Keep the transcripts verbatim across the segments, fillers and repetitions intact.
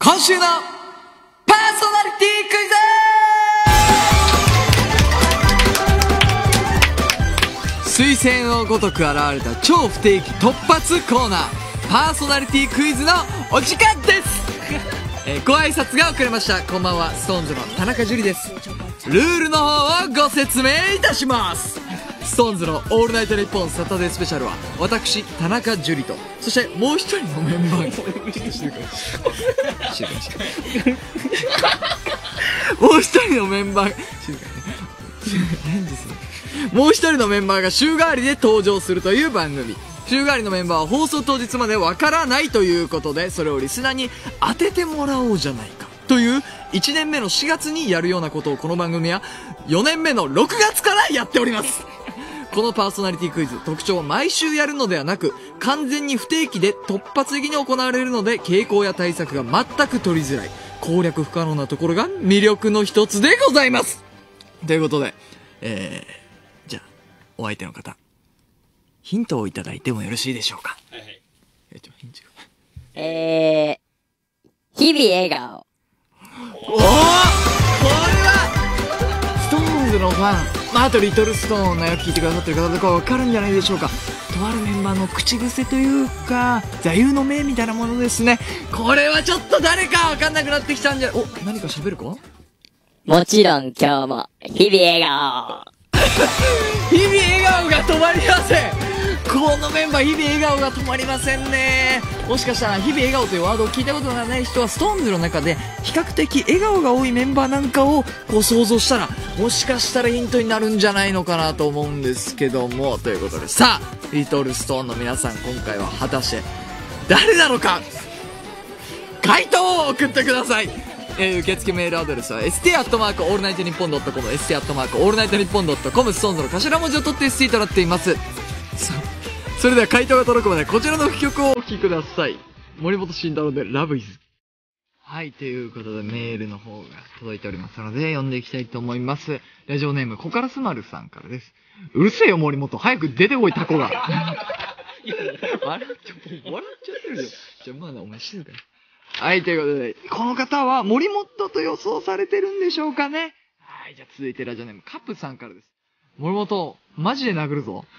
今週のパーソナリティクイズ。彗星のごとく現れた超不定期突発コーナー、パーソナリティクイズのお時間です。えー、ご挨拶が遅れました。こんばんは、ストーンズの田中樹です。ルールの方をご説明いたします。ストーンズのオールナイトニッポンサタデースペシャルは、私田中樹と、そしてもう一人のメンバーもう一人のメンバー静かにねもう一人のメンバーが週替わりで登場するという番組。週替わりのメンバーは放送当日までわからないということで、それをリスナーに当ててもらおうじゃないかといういちねんめのしがつにやるようなことを、この番組はよねんめのろくがつからやっております。このパーソナリティクイズ、特徴は毎週やるのではなく、完全に不定期で突発的に行われるので、傾向や対策が全く取りづらい、攻略不可能なところが魅力の一つでございます。ということで、えー、じゃあお相手の方、ヒントをいただいてもよろしいでしょうか。はいはい。えー、ちょヒントえー、日々笑顔。 おー、これはストーンズのファン、まあ、あとリトルストーンのよく聞いてくださってる方とかわかるんじゃないでしょうか。とあるメンバーの口癖というか座右の銘みたいなものですね。これはちょっと誰かわかんなくなってきたんじゃ。お、何か喋るか。 もちろん今日も日々笑顔日々笑顔が止まりません。このメンバー日々笑顔が止まりませんね。もしかしたら日々笑顔というワードを聞いたことがない人は、ストーンズの中で比較的笑顔が多いメンバーなんかをこう想像したら、もしかしたらヒントになるんじゃないのかなと思うんですけども。ということで、さあリトルストーンの皆さん、今回は果たして誰なのか、回答を送ってください。えー、受付メールアドレスは エスティー アットマークオールナイトニッポンドットコム、 エスティー アットマークオールナイトニッポンドットコム、ストーンズの頭文字を取って エスティー となっています。それでは回答が届くまでこちらの曲をお聴きください。森本慎太郎でラブイズ。はい、ということでメールの方が届いておりますので読んでいきたいと思います。ラジオネームコカラスマルさんからです。うるせえよ森本、早く出てこいタコが笑っちゃ笑っちゃってるよ。じゃあまあな、お前静かに。はい、ということで、この方は森本と予想されてるんでしょうかね。はい、じゃあ続いてラジオネームカップさんからです。森本、マジで殴るぞ。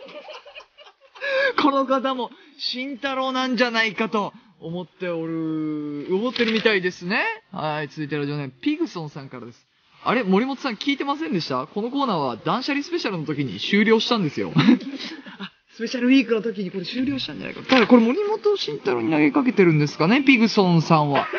この方も慎太郎なんじゃないかと思っておる、思ってるみたいですね。はい、続いてラジオネームピグソンさんからです。あれ、森本さん聞いてませんでした？このコーナーは断捨離スペシャルの時に終了したんですよ。あ、スペシャルウィークの時にこれ終了したんじゃないか。ただこれ森本慎太郎に投げかけてるんですかね、ピグソンさんは。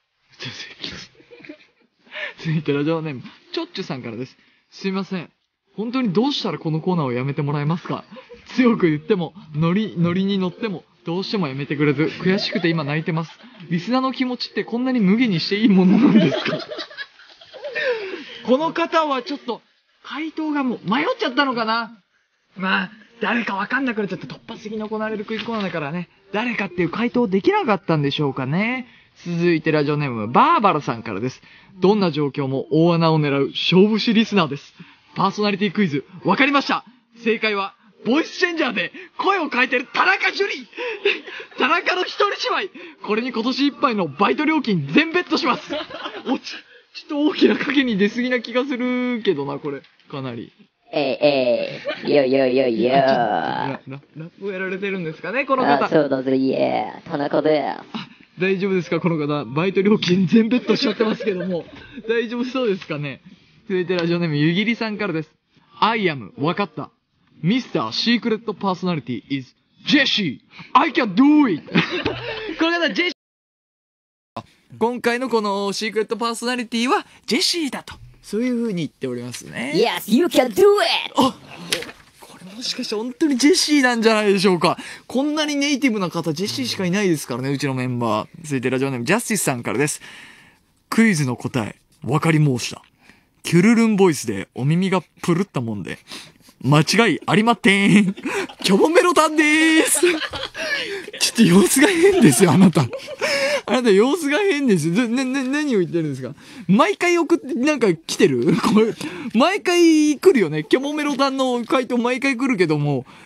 続いてラジオネームチョッチュさんからです。すいません、本当にどうしたらこのコーナーをやめてもらえますか？強く言っても、ノリ、ノリに乗っても、どうしてもやめてくれず、悔しくて今泣いてます。リスナーの気持ちってこんなに無下にしていいものなんですか？この方はちょっと、回答がもう迷っちゃったのかな？まあ、誰かわかんなくなっちゃって突発的に行われるクイズコーナーだからね、誰かっていう回答できなかったんでしょうかね。続いてラジオネーム、バーバラさんからです。どんな状況も大穴を狙う勝負師リスナーです。パーソナリティクイズ、わかりました。正解は、ボイスチェンジャーで声を変えてる田中樹。田中の一人芝居。これに今年いっぱいのバイト料金全ベットします。おち、ちょっと大きな賭けに出過ぎな気がするけどな、これ。かなり。 えいえい、よよよよララップをやられてるんですかね、この方。 あ、そうだぜ、いえ、田中です。 あ、大丈夫ですか、この方。バイト料金全ベットしちゃってますけども。大丈夫そうですかね。続いてラジオネーム、ゆぎりさんからです。I am わかった。ミスター Secret Personality is Jesse. I can do it. これがジェシー。今回のこのシークレットパーソナリティはジェシーだと。そういう風に言っておりますね。 Yes, you can do it! あ、これもしかして本当にジェシーなんじゃないでしょうか。こんなにネイティブな方、ジェシーしかいないですからね、うちのメンバー。続いてラジオネーム、ジャスティスさんからです。クイズの答え、わかり申した。キュルルンボイスでお耳がプルったもんで、間違いありまってん。キョボメロタンでーす。ちょっと様子が変ですよ、あなた。あなた様子が変ですよ。な、な、何を言ってるんですか？毎回送って、なんか来てる？これ、毎回来るよね。キョボメロタンの回答毎回来るけども、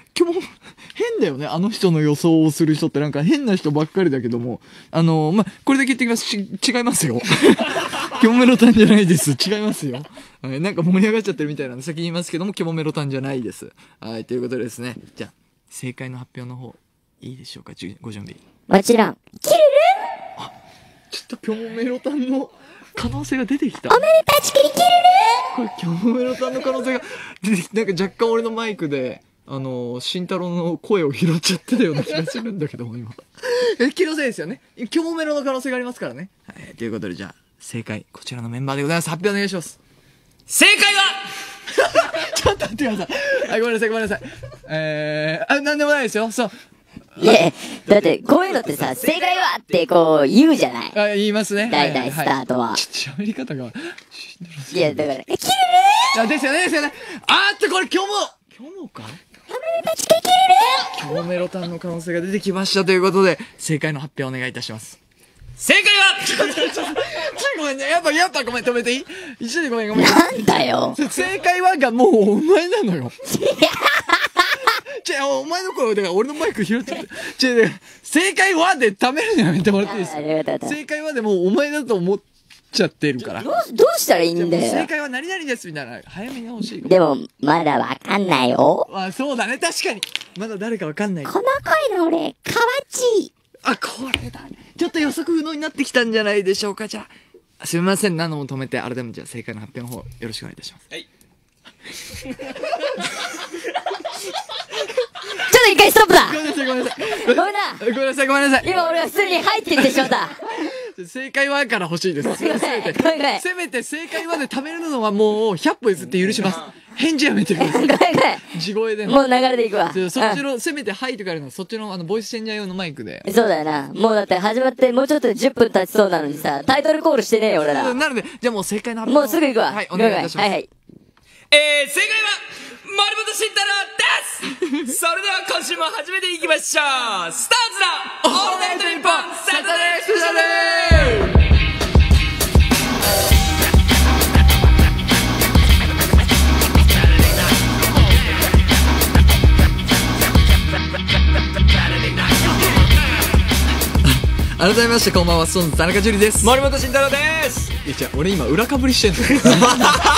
今日も変だよね。あの人の予想をする人ってなんか変な人ばっかりだけども、あのー、まあ、これだけ言ってきます。ち、違いますよ。キョモメロタンじゃないです。違いますよ。はい、なんか盛り上がっちゃってるみたいなんで先に言いますけども、キョモメロタンじゃないです。はい、ということでですね。じゃあ、正解の発表の方、いいでしょうか、じゅご準備。 もちろん。キルルあ、ちょっとキョモメロタンの可能性が出てきた。 おめでたちきりキルルこれ、キョモメロタンの可能性が出てきた。なんか若干俺のマイクで、あのー、慎太郎の声を拾っちゃってたような気がするんだけども、今。え、気のせいですよね。キョモメロの可能性がありますからね。はい、ということで、じゃあ、正解、こちらのメンバーでございます。発表お願いします。 正解はちょっと待ってください。あ、ごめんなさい、ごめんなさい。えー、あ、なんでもないですよ。そう。 いや、だって、こういうのってさ、正解はってこう言うじゃない。 あ、言いますね。 だいたいスタートは。 ちょっと喋り方が。 いや、だから、キルルあ、ですよね、ですよね。あーってこれ今日も今日もかキョモメロタンの可能性が出てきましたということで、正解の発表お願いいたします。 正解はちょっと、ちょっと、ちょっとごめんね。やっぱ、やっぱごめん、止めていい一緒にごめん、ごめん。 なんだよ。 正解はがもうお前なのよ。ちょ、お前の声、だから俺のマイク拾っちゃって。ちょ、正解はで貯めるのやめてもらっていいですか？正解はでもうお前だと思っちゃってるから。 どう、どうしたらいいんだよ。 正解は何々ですみたいな。早めに欲しい。 でも、まだわかんないよ。 あ、そうだね。確かに。まだ誰かわかんない。 この声の俺、河内。 あ、これだ。ちょっと予測不能になってきたんじゃないでしょうか。じゃあ、すみません。何度も止めて、改めてじゃあ正解の発表の方、よろしくお願いいたします。 はい。 ちょっと一回ストップだ。 ごめんなさい、ごめんなさい。 ごめんな。 ごめんなさい、ごめんなさい。 今俺は普通に入ってきてしまった。 正解はから欲しいです。せめて、 ごめんごめんせめて正解まで食べるのはもうひゃっぽ譲って許します。返事やめてください。 ごめんごめん。 地声での。 もう流れでいくわ。 そっちの、せめてはいとかあるの、そっちのあの、ボイスチェンジャー用のマイクで。 そうだよな。もうだって始まってもうちょっとでじゅっぷん経ちそうなのにさ、タイトルコールしてねえよ、俺ら。 なので、じゃあもう正解の発もう表すぐ行くわ。 はい、お願いいたします。 はいはい。 えー、正解は、森本慎太郎です。それでは今週も始めていきましょう。スターズのオールナイトニッポンサタデースペシャル。 改めましてこんばんは、ソンズ田中樹です。 森本慎太郎です。 いや、じゃあ俺今裏かぶりしてんのよ。なん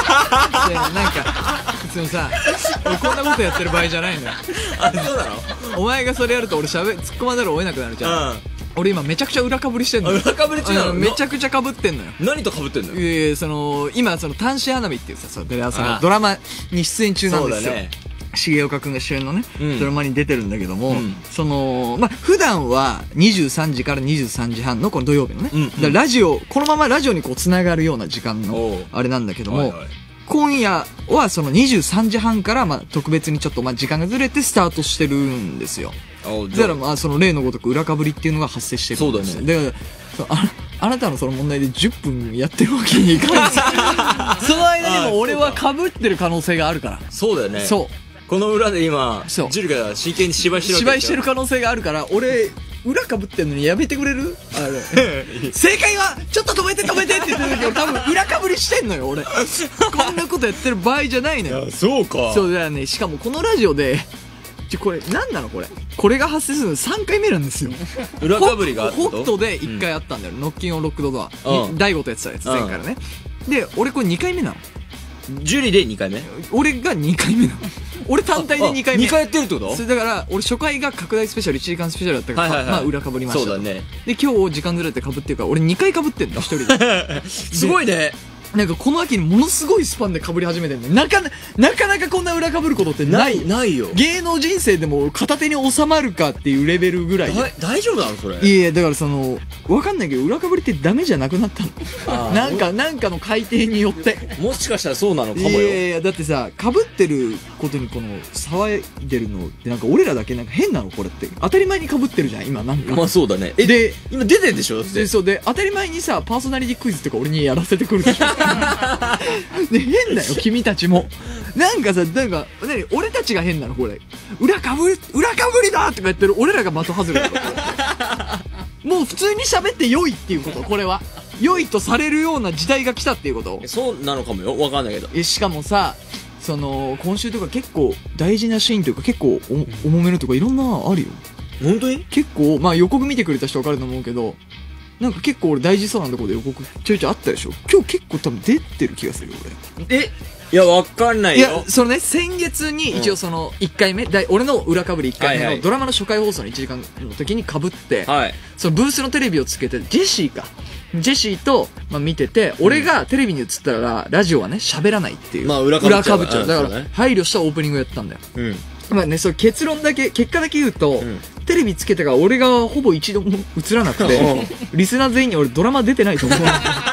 か、普通にさ、俺こんなことやってる場合じゃないのよ。 あ、そうなの？ お前がそれやると俺しゃべ、突っ込まざるを得なくなるじゃん。うん。俺今めちゃくちゃ裏かぶりしてんのよ。 裏かぶり中なの？ めちゃくちゃかぶってんのよ。 何とかぶってんのよ？ いやいや、その、今その端子花火っていうさ、そのそのドラマに出演中なんですよ。重岡くんが主演のね、うん、ドラマに出てるんだけども、うん、その、まあ、普段はにじゅうさんじからにじゅうさんじはんのこの土曜日のね、うんうん、だからラジオ、このままラジオにこう繋がるような時間のあれなんだけども、はいはい、今夜はそのにじゅうさんじはんからまあ特別にちょっとまあ時間がずれてスタートしてるんですよ。だからまあその例のごとく裏かぶりっていうのが発生してるんですよ。そうだね。だからああなたのその問題でじゅっぷんやってるわけにいかないその間にも俺はかぶってる可能性があるから。 そうだよね。そう。この裏で今、ジュリが真剣に芝居してるわけ芝居してる可能性があるから、俺、裏かぶってんのにやめてくれるあれ。正解は、ちょっと止めて止めてって言ってる時俺多分裏かぶりしてんのよ、俺。こんなことやってる場合じゃないのよ。 いや、そうか。 そうだよね。しかもこのラジオで、ちょ、これ、なんなのこれ。これが発生するのさんかいめなんですよ。 裏かぶりがあったホットでいっかいあったんだよ。ノッキンオンロックドドア。大悟とやってたやつ、前からね。で、俺これにかいめなの。 ジュリでにかいめ？ 俺がにかいめなの。俺単体でにかいめ。 にかいやってるってこと？ それだから、俺初回が拡大スペシャルいちじかんスペシャルだったから、まあ裏かぶりました。 そうだね。 で、今日時間ずれてかぶってるから、俺にかいかぶってんの、一人で。 すごいね。 なんかこの秋にものすごいスパンでかぶり始めてるね。なかな、なかなかこんな裏かぶることってない。 ないよ。 芸能人生でも片手に収まるかっていうレベルぐらい。 大丈夫なのそれ？ いやいや、だからその、わかんないけど、裏かぶりってダメじゃなくなったの。なんか、なんかの改定によって。 もしかしたらそうなのかもよ。 いやいや、だってさ、かぶってることにこの、騒いでるのって、なんか俺らだけなんか変なのこれって。当たり前にかぶってるじゃん、今なんか。 まあそうだね。 え、で、 今出てんでしょ？ で、そうで、当たり前にさ、パーソナリティクイズとか俺にやらせてくるでしょ。で、変だよ、君たちも。なんかさ、なんか、なに、俺たちが変なの、これ。裏かぶり、裏かぶりだとか言ってる俺らが的外れだもう普通に喋って良いっていうこと、これは。良いとされるような時代が来たっていうこと。 そうなのかもよ、わかんないけど。 え、しかもさ、 その今週とか結構大事なシーンというか結構お重めのとかいろんなあるよ。 本当に結構まあ予告見てくれた人分かると思うけど、なんか結構俺大事そうなところで予告ちょいちょいあったでしょ。今日結構多分出てる気がするよ俺。 えいやわかんないよ。 いやそのね先月に一応そのいっかいめ、だい俺の裏かぶりいっかいめはいはいのドラマの初回放送のいちじかんの時にかぶって、 はいそのブースのテレビをつけてジェシーかジェシーと、まあ、見てて、俺がテレビに映ったらラジオはね喋らないっていう、 まあ裏かぶっちゃうぶっちゃうだから、 うんそうね配慮したオープニングをやったんだよ。 うんまあね、その結論だけ結果だけ言うと、 んテレビつけてから俺がほぼ一度も映らなくてリスナー全員に俺ドラマ出てないと思う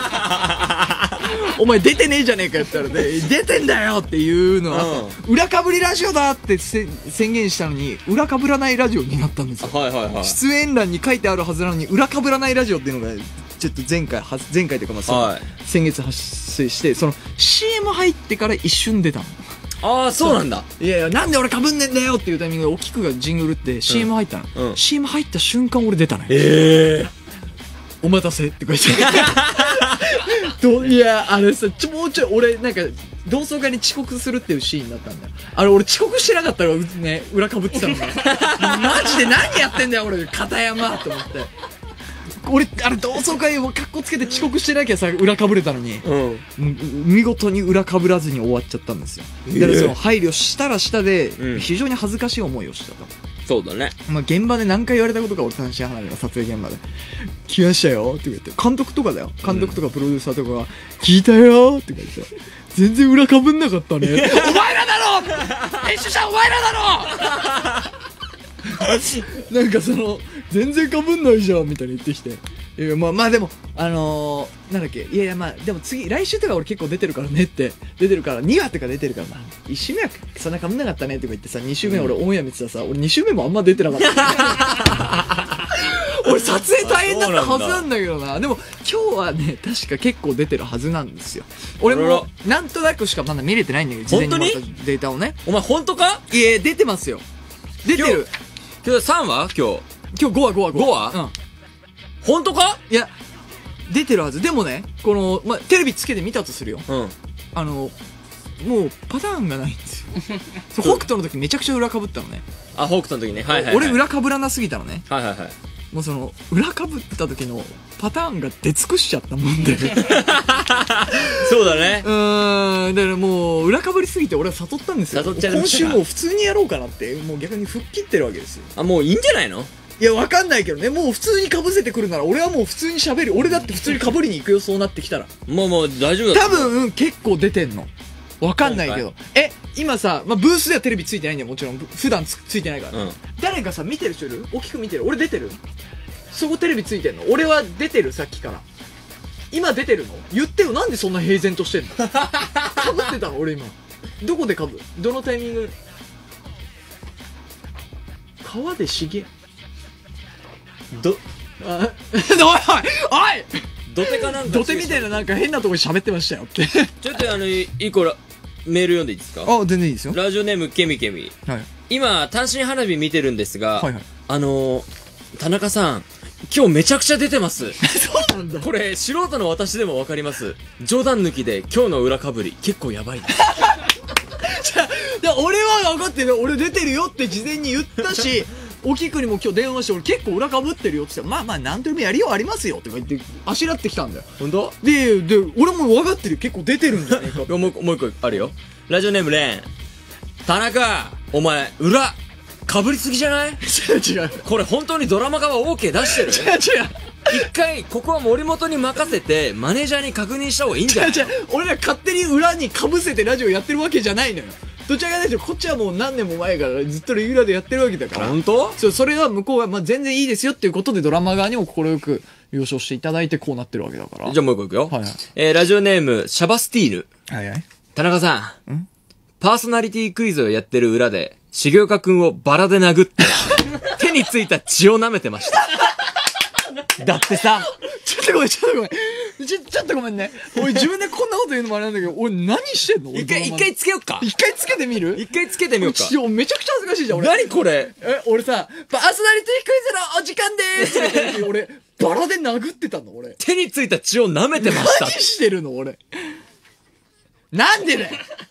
お前出てねえじゃねえかよって言ったらね出てんだよっていうのは、うん、裏かぶりラジオだってせ宣言したのに裏かぶらないラジオになったんですよ。 はいはいはい。 出演欄に書いてあるはずなのに裏かぶらないラジオっていうのがちょっと前回は前回というかまあその、 はい、 先月発生してその シーエム 入ってから一瞬出たの。 ああそうなんだ。 いやいやなんで俺かぶんねんだよっていうタイミングでおきくがジングルって シーエム 入ったの、 うん、 シーエム 入った瞬間俺出たのよ。 ええー、 お待たせって書いてどいやあれさちょもうちょい俺なんか同窓会に遅刻するっていうシーンだったんだよ。あれ俺遅刻してなかったらね裏かぶってたのにマジで何やってんだよ俺片山と思って俺あれ同窓会をカッコつけて遅刻してなきゃさ裏かぶれたのに、うん、見事に裏かぶらずに終わっちゃったんですよ。だからその配慮したらしたで非常に恥ずかしい思いをしたと。 そうだね。 まあ現場で何回言われたことか俺話し離れの撮影現場で来ましたよって言って監督とかだよ監督とかプロデューサーとかが聞いたよって言って全然裏かぶんなかったねお前らだろ編集者お前らだろなんかその全然かぶんないじゃんみたいに言ってきて、いやまあまあでもあのー、なんだっけいやいやまあでも次来週とか俺結構出てるからねって出てるからにわとか出てるからまあいち週目はそんなかぶんなかったねとか言ってさに週目俺オンエア見てたらさ俺に週目もあんま出てなかった俺撮影大変だったはずなんだけどな。でも今日はね確か結構出てるはずなんですよ。俺もなんとなくしかまだ見れてないんだけど事前にもらったデータをね。 お前本当か？ いや出てますよ出てる。 今日さんは今日今日ごはごはごはうん本当か？ いや出てるはず。でもねこの、まあ、テレビつけて見たとするよ、うん、あのもうパターンがないんですよ北斗の時めちゃくちゃ裏かぶったのね。 あ北斗の時ね、はいはいはい、 俺裏かぶらなすぎたのね。 はいはいはい。 もうその裏かぶった時のパターンが出尽くしちゃったもんでそうだね。 うーんだからもう裏かぶりすぎて俺は悟ったんですよ。 悟っちゃいました。 今週もう普通にやろうかなってもう逆に吹っ切ってるわけですよ。 あもういいんじゃないの？ いやわかんないけどねもう普通にかぶせてくるなら俺はもう普通に喋る。俺だって普通にかぶりに行くよそうなってきたら。 もうもう大丈夫だ多分結構出てんのわかんないけどえ今さ、まあ、ブースではテレビついてないんだよもちろん普段 つ, ついてないから、うん、誰かさ見てる人いる？大きく見てる？俺出てる？そこテレビついてんの？俺は出てるさっきから今出てるの？言ってよなんでそんな平然としてんのかぶってたの俺今どこでかぶどのタイミング川でしげどあおいおいおい土手かなんか土手みたいななんか変なとこで喋ってましたよってちょっとあのいい子らメール読んでいいですか？ あ全然いいですよ。 ラジオネームケミケミ、はい、今単身花火見てるんですが、はいはい、あのー、田中さん今日めちゃくちゃ出てますそうなんだ。 これ素人の私でもわかります。冗談抜きで今日の裏かぶり結構やばいですじゃあ俺は分かってるよ。俺出てるよって事前に言ったしおきくにも今日電話して俺結構裏かぶってるよって言ってまあまあ何とでもやりようありますよとか言ってあしらってきたんだよ。 本当？ でで俺も分かってるよ結構出てるんじゃねえかもうもう一個あるよ。ラジオネームレーン田中お前裏かぶりすぎじゃない？ 違う違うこれ本当にドラマ化は OK 出してる？ 違う違う一回ここは森本に任せてマネージャーに確認した方がいいんじゃない？ 違う違う俺ら勝手に裏にかぶせてラジオやってるわけじゃないのよ。どちらかというとこっちはもう何年も前からずっとレギュラーでやってるわけだから。 本当？ そうそれは向こうはまあ全然いいですよっていうことでドラマ側にも快く了承していただいてこうなってるわけだから。 じゃあもう一個いくよ、 はいはい、 えー、ラジオネームシャバスティール、 はいはい、 田中さんんパーソナリティクイズをやってる裏で重岡くんをバラで殴って手についた血を舐めてましただってさちょっとごめんちょっとごめんちょ、ちょっとごめんね。俺自分でこんなこと言うのもあれなんだけど、俺何してんの？ 一回、一回つけよっか。 一回つけてみる？ 一回つけてみようか。 めちゃくちゃ恥ずかしいじゃん、俺。 何これ？ え、俺さ、パーソナリティクイズのお時間でーすって言って俺、バラで殴ってたの、俺。 手についた血を舐めてました。 何してるの、俺。なんでだよ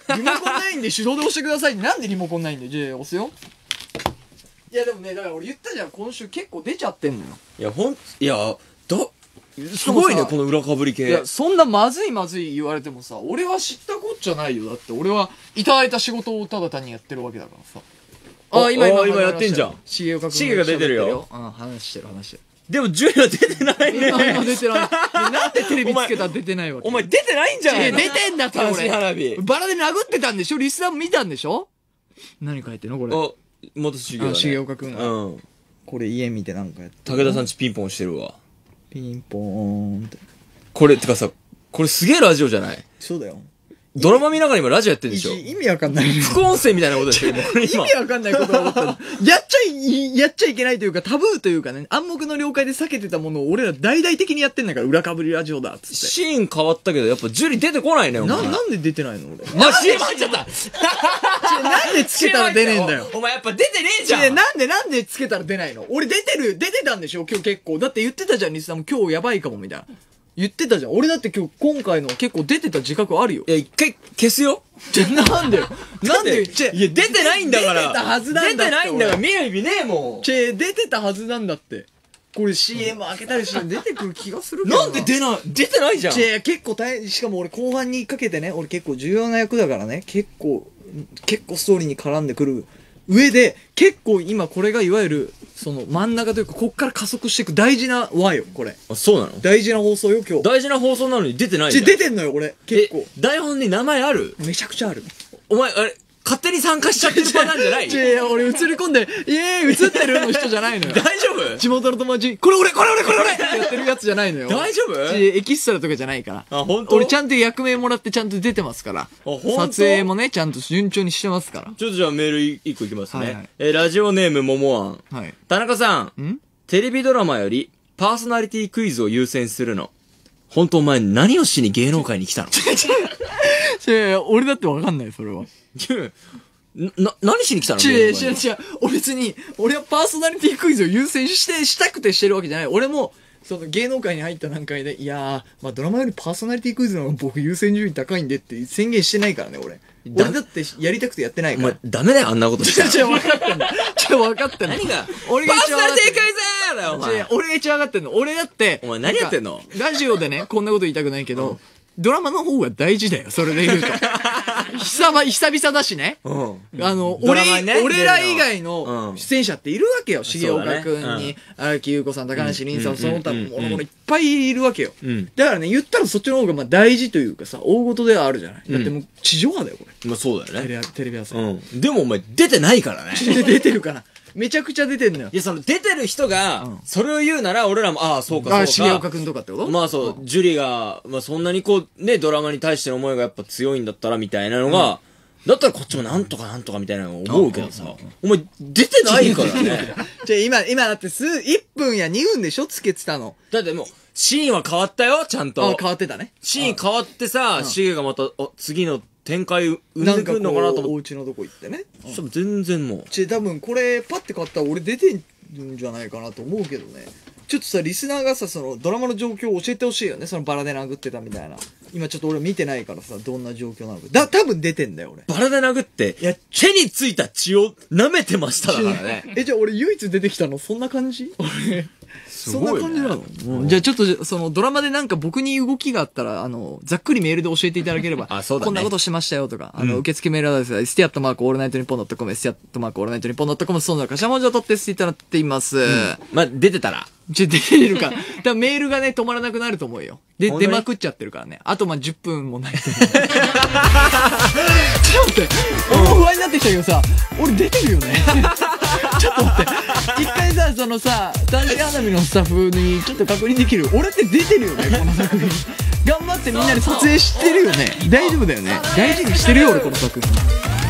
リモコンないんで手動で押してください。なんでリモコンないんで。じゃあ押すよ。いやでもね、だから俺言ったじゃん、今週結構出ちゃってんのよ。 いや、ほん、いや、だ、すごいね、この裏かぶり系。 いや、そんなまずいまずい言われてもさ、俺は知ったこっちゃないよ。だって俺はいただいた仕事をただ単にやってるわけだからさ。 あ、今今今やってんじゃん。 重岡君シゲが出てるよ。 うん、話してる話してる。 でも、ジュリは出てないね。 今出てない。なんでテレビつけたら出てないわけ？ お前出てないんじゃないの？ 出てんだって楽しい花火。 バラで殴ってたんでしょ？リスナーも見たんでしょ？何書いてんのこれ。 あ、元重岡。 重岡君が。 うん。 これ家見てなんかやって武田さんちピンポンしてるわ。 ピンポーンって。 これ、てかさ、これすげえラジオじゃない？ そうだよ。 ドラマ見ながら今ラジオやってるんでしょ？ 意味わかんない。 副音声みたいなことでしょ？これ意今。 味わかんないことが起こったの。やっちゃい、やっちゃいけないというか、タブーというかね、暗黙の了解で避けてたものを俺ら大々的にやってんだから、裏かぶりラジオだっつって。 シーン変わったけど、やっぱジュリ出てこないね、お前。 な、なんで出てないの俺。 あ、シーン入っちゃったなんでつけたら出ねえんだよ。 お前やっぱ出てねえじゃん。 いやなんでなんでつけたら出ないの？俺出てる、出てたんでしょ今日結構。だって言ってたじゃん、リスナーも今日やばいかもみたいな。言ってたじゃん。俺だって今日、今回の結構出てた自覚あるよ。 いや、一回消すよ。 じゃ、なんでよ。なんでよ。 いや、出てないんだから。 出てたはずなんだって。 出てないんだから、見る意味ねえもん。 ちぇ、出てたはずなんだって。これ シーエム 開けたりして出てくる気がするけどな。 なんで出ない、出てないじゃん。 ちぇ、結構大変、しかも俺後半にかけてね、俺結構重要な役だからね、結構、結構ストーリーに絡んでくる上で、結構今これがいわゆる、その真ん中というか、こっから加速していく大事な輪よ、これ。 あ、そうなの？ 大事な放送よ、今日。 大事な放送なのに出てないじちぇ、 ゃん。 出てんのよ、俺。結構。 台本に名前ある？ めちゃくちゃある。 お前、あれ、勝手に参加しちゃってるパターンじゃない？ ちぇ、俺映り込んで、イエーイ映ってるの人じゃないのよ。 大丈夫？ 地元の友達に、これ俺これ俺これ俺ってやってるやつじゃないのよ。 大丈夫？ ちぇ、エキストラとかじゃないから。 あ、本当？ 俺ちゃんと役名もらってちゃんと出てますから。 本当？ 撮影もね、ちゃんと順調にしてますから。 ちょっとじゃあメール一個いきますね。 はいはい、 えー、ラジオネームももあん。 はい。 田中さん。 んテレビドラマよりパーソナリティクイズを優先するの。本当お前何をしに芸能界に来たの？ ちぇ、俺だってわかんない、それは。 な、何しに来たの？ ちぇ、ちぇ、ちぇ、俺別に、俺はパーソナリティクイズを優先して、したくてしてるわけじゃない。俺も、その芸能界に入った段階で、いやー、まあドラマよりパーソナリティクイズの方が僕優先順位高いんでって宣言してないからね、俺。俺だってやりたくてやってないから。 お前、ダメだよ、あんなことしたら。 ちぇ、分かってんの。ちぇ、分かってんの。 何が俺が一番分かってんの。 パーソナリティクイズだよ、お前。 俺が一番分かってんの。俺だって。 お前何やってんの？ ラジオでね、こんなこと言いたくないけど、うん、ドラマの方が大事だよ、それで言うと。久々、久々だしね。うん。あの、俺、ね、俺ら以外の出演者っているわけよ。重岡くんに、荒木優子さん、高梨凛さん、その他もろもろいっぱいいるわけよ。うん。だからね、言ったらそっちの方がまあ大事というかさ、大事ではあるじゃない。だってもう地上波だよ、これ。 まあそうだよね。 テレビ朝日。 うん。でもお前出てないからね。 出てるから。めちゃくちゃ出てんのよ。 いや、その、出てる人が、それを言うなら、俺らも、ああ、そうか、そうか。 あ、重岡くんとかってことまあそう、ジュリが、まあそんなにこう、ね、ドラマに対しての思いがやっぱ強いんだったら、みたいなのが、だったらこっちもなんとかなんとかみたいなの思うけどさ、お前、出てないからね。 じゃあ今、今だって数、いっぷんやにふんでしょつけてたの。 だってもう、シーンは変わったよ、ちゃんと。 あ、変わってたね。 シーン変わってさ、シゲがまた、あ、次の、展開生んでくるのかなと思って。 お家のとこ行ってね。 うん、全然もう。 ちぇ、多分これ、パッて買ったら俺出てんじゃないかなと思うけどね。ちょっとさ、リスナーがさ、その、ドラマの状況を教えてほしいよね。そのバラで殴ってたみたいな。今ちょっと俺見てないからさ、どんな状況なのか。だ、多分出てんだよ、俺。 バラで殴って、いや、手についた血を舐めてましただからね。 え、じゃあ俺唯一出てきたのそんな感じ俺。そんな感じなの、うん、じゃあちょっと、そのドラマでなんか僕に動きがあったら、あの、ざっくりメールで教えていただければ。 あ、そうだね。 こんなことしましたよとか、あの、うん、受付メールアドレスは、エスティアットマークオールナイトニッポンドットコム、エスティアットマークオールナイトニッポンドットコム、その中、しゃもじを取ってしていただいています。うん、 まあ、出てたら。 じゃ、出てるか。だメールがね、止まらなくなると思うよ。で、出まくっちゃってるからね。あと、まあ、じゅっぷんもないと思う。ちょっと待って、俺も不安になってきたけどさ、俺出てるよね。ちょっと待って。一回さ、そのさ、男子花火のスタッフにちょっと確認できる。俺って出てるよね、この作品。頑張ってみんなで撮影してるよね。大丈夫だよね。大事にしてるよ、俺、この作品。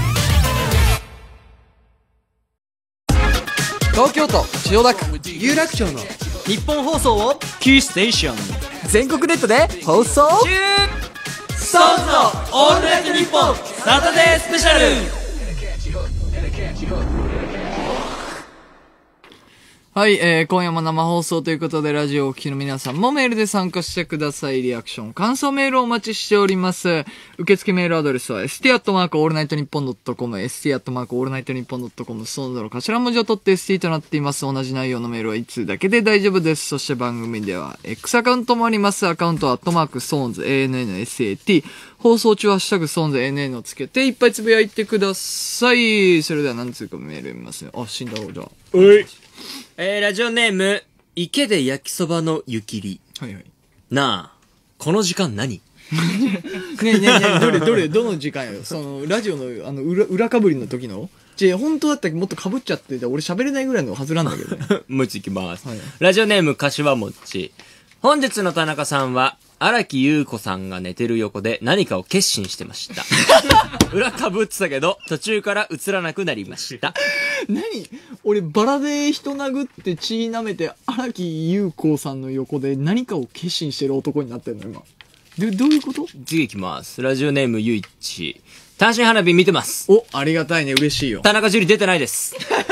東京都千代田区有楽町の日本放送をキーステーション全国ネットで放送中。 ストーンズのオールナイトニッポンサタデースペシャル。 はい、えー、今夜も生放送ということで、ラジオをお聞きの皆さんもメールで参加してください。リアクション、感想メールをお待ちしております。受付メールアドレスは、エスティー アットマークオールナイトニッポンドットコム、エスティー アットマークオールナイトニッポンドットコム、そのぞの頭文字を取って エスティー となっています。同じ内容のメールはいつだけで大丈夫です。そして番組では、X アカウントもあります。アカウントは、アットマーク、ソーンズ、エーエヌエヌエスエーティー。放送中はハッシュタグ、ソーンズ、エーエヌエヌ をつけて、いっぱいつぶやいてください。それでは、何つうかメール読みますね。あ、死んだろう、じゃあ。 おい。えー、ラジオネーム、池で焼きそばの湯切り。 はいはい。 なあ、この時間何？ ねえねえねえ、どれどれ、どの時間よ。その、ラジオの、あの、裏、裏かぶりの時のじゃ本当だったらもっとかぶっちゃってて、俺喋れないぐらいのはずなんだけどね。 もう一ついきます。 はいラジオネーム、柏餅。本日の田中さんは、荒木優子さんが寝てる横で何かを決心してました。裏かぶってたけど、途中から映らなくなりました。 何俺、バラで人殴って血舐めて、荒木優子さんの横で何かを決心してる男になってんの今。ど、どういうこと？ 次いきます。ラジオネーム、ゆいち。単身花火見てます。 お、ありがたいね、嬉しいよ。 田中樹出てないです。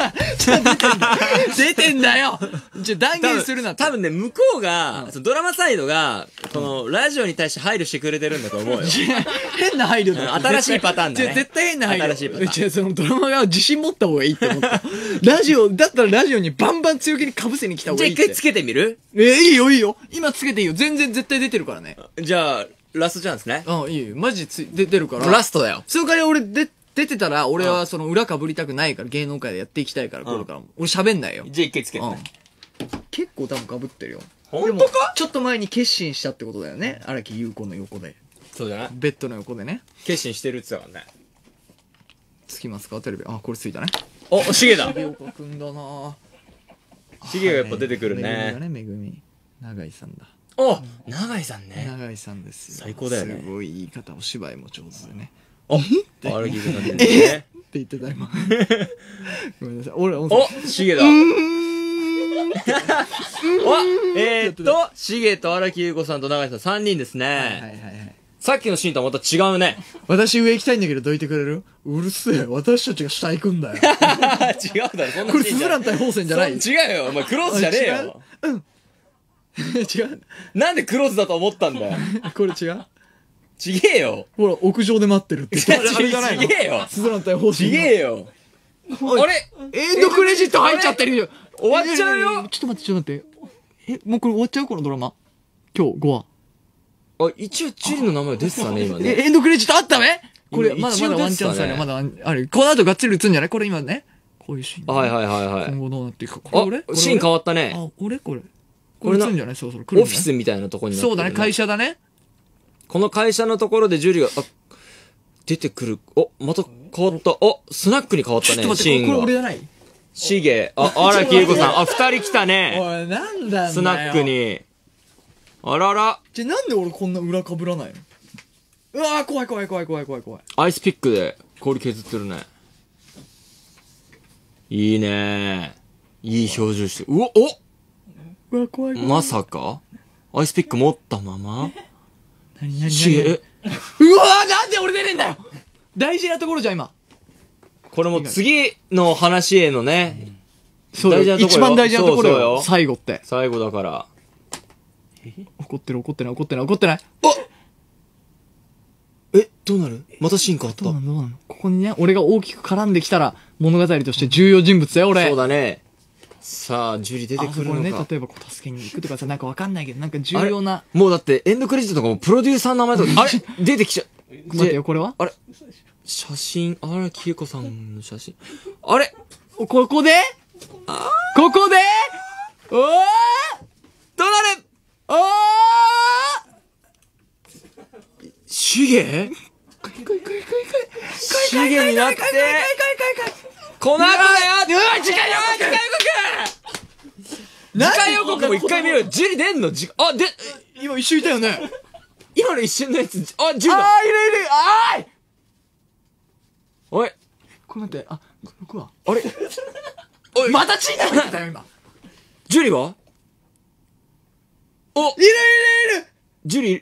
出てんだよじゃ、断言するなって。 多分ね、向こうが、そのドラマサイドが、この、ラジオに対して配慮してくれてるんだと思うよ。 変な配慮だよ。 新しいパターンだねじゃ絶対変な配慮。 新しいパターンじゃそのドラマが自信持った方がいいって思った。ラジオ、だったらラジオにバンバン強気に被せに来た方がいいって。 じゃあ一回つけてみる？ えー、いいよいいよ。今つけていいよ。全然絶対出てるからね。 じゃあ、ラストチャンスね。 あ、いいよ。マジつ出てるから。 ラストだよ。 それから俺で、出てたら、俺はその裏かぶりたくないから、芸能界でやっていきたいから、これからも。俺喋んないよ。 じゃあ一回つけて。 うん。結構多分かぶってるよ。 本当か？ でもちょっと前に決心したってことだよね。荒木優子の横で。 そうじゃない？ ベッドの横でね。 決心してるって言ってたからね。 つきますかテレビ。あ、これついたね。 お、シゲだ。 重岡くんだなシゲがやっぱ出てくるめぐみねだ。ね、めぐみ。永井さんだ。 お、長井さんね。 永井さんですよ。 最高だよねすごい言い方、お芝居も上手でね。 お、荒木さん出てるね。 って言ってた今。ごめんなさい。俺、お、 お、シゲだ。お、えーっと、シゲと荒木優子さんと長井さんさんにんですはいはいね。 はいはい。 さっきのシーンとはまた違うね。 私上行きたいんだけどどいてくれる？うるせえ。私たちが下行くんだよ。 違うだろ、そんなこれシーンじゃスズラン対宝泉じゃない？ そう違うよ、お前クローズじゃねえよ。 違う。 なんでクローズだと思ったんだよ。 これ違う？ ちげえよ。 ほら、屋上で待ってるって言ってあれじゃないの？ ちげえよ。 スズラン対宝泉。 ちげえよ。あれエンドクレジット入っちゃってるよ。 終わっちゃうよ。 ちょっと待って、ちょっと待って。え、もうこれ終わっちゃうこのドラマ。今日ごわ。 あ、一応チリの名前出てたね、今ね。 え、エンドクレジットあったべこれ、 今まだまだワンチャンスあるよ。 一応出てたねまだワン、ある。この後がっつり打つんじゃないこれ今ね。こういうシーン。 はいはいはいはい。 今後どうなっていくか。これ俺あ、シーン変わったね。 あ、俺これ。ここれなれ打つんじゃないそうそう。来るんじゃないオフィスみたいなとこになってるそうだね、会社だね。 この会社のところでジュリが、あ、出てくる。お、また変わった。お、スナックに変わったね、 ちょっと待って、これシーンが。 俺じゃないシゲ、あ、荒木優子さん。あ、二人来たね。 おい、なんだよ。 スナック。に。あらら。 じゃ、なんで俺こんな裏かぶらないのうわー、怖い怖い怖い怖い怖い怖い。 アイスピックで氷削ってるね。いいね。いい表情して。うわ、 うわ、怖い怖おい。 まさかアイスピック持ったままなになにシゲ、え、 うわー、なんで俺出ねえんだよ大事なところじゃん、今。 これも次の話へのね、 そうだよ大事なところよ一番大事なところよ。 そうそうよ最後って。 最後だから。 怒ってる怒ってない怒ってない怒ってない。 え、どうなるまたシーン変わったどうなのどうなのここにね、俺が大きく絡んできたら、物語として重要人物だよ、俺。 そうだね。さあ、ジュリ出てあそこね、 くるのか。 例えばこう助けに行くとかさ、なんかわかんないけど、なんか重要な。 もうだってエンドクレジットとかもプロデューサーの名前とか、あれ出てきちゃう。 待ってよ、これはあれ写真、荒木優子さんの写真。あれここでここでおーどうなるおーシゲシゲになって、この後だようわ、次回よ次回予次回予告も一回見ろよ。ジュリ出んのじあ、で、 告今一瞬いたよね。 今の一瞬のやつ、あ、ジュリだ。 あー、いるいるあーいおい、 これ待って、あ、僕は。 あれおい、 また血が出たよ、今。 ジュリはお、 いるいるいるジュリ、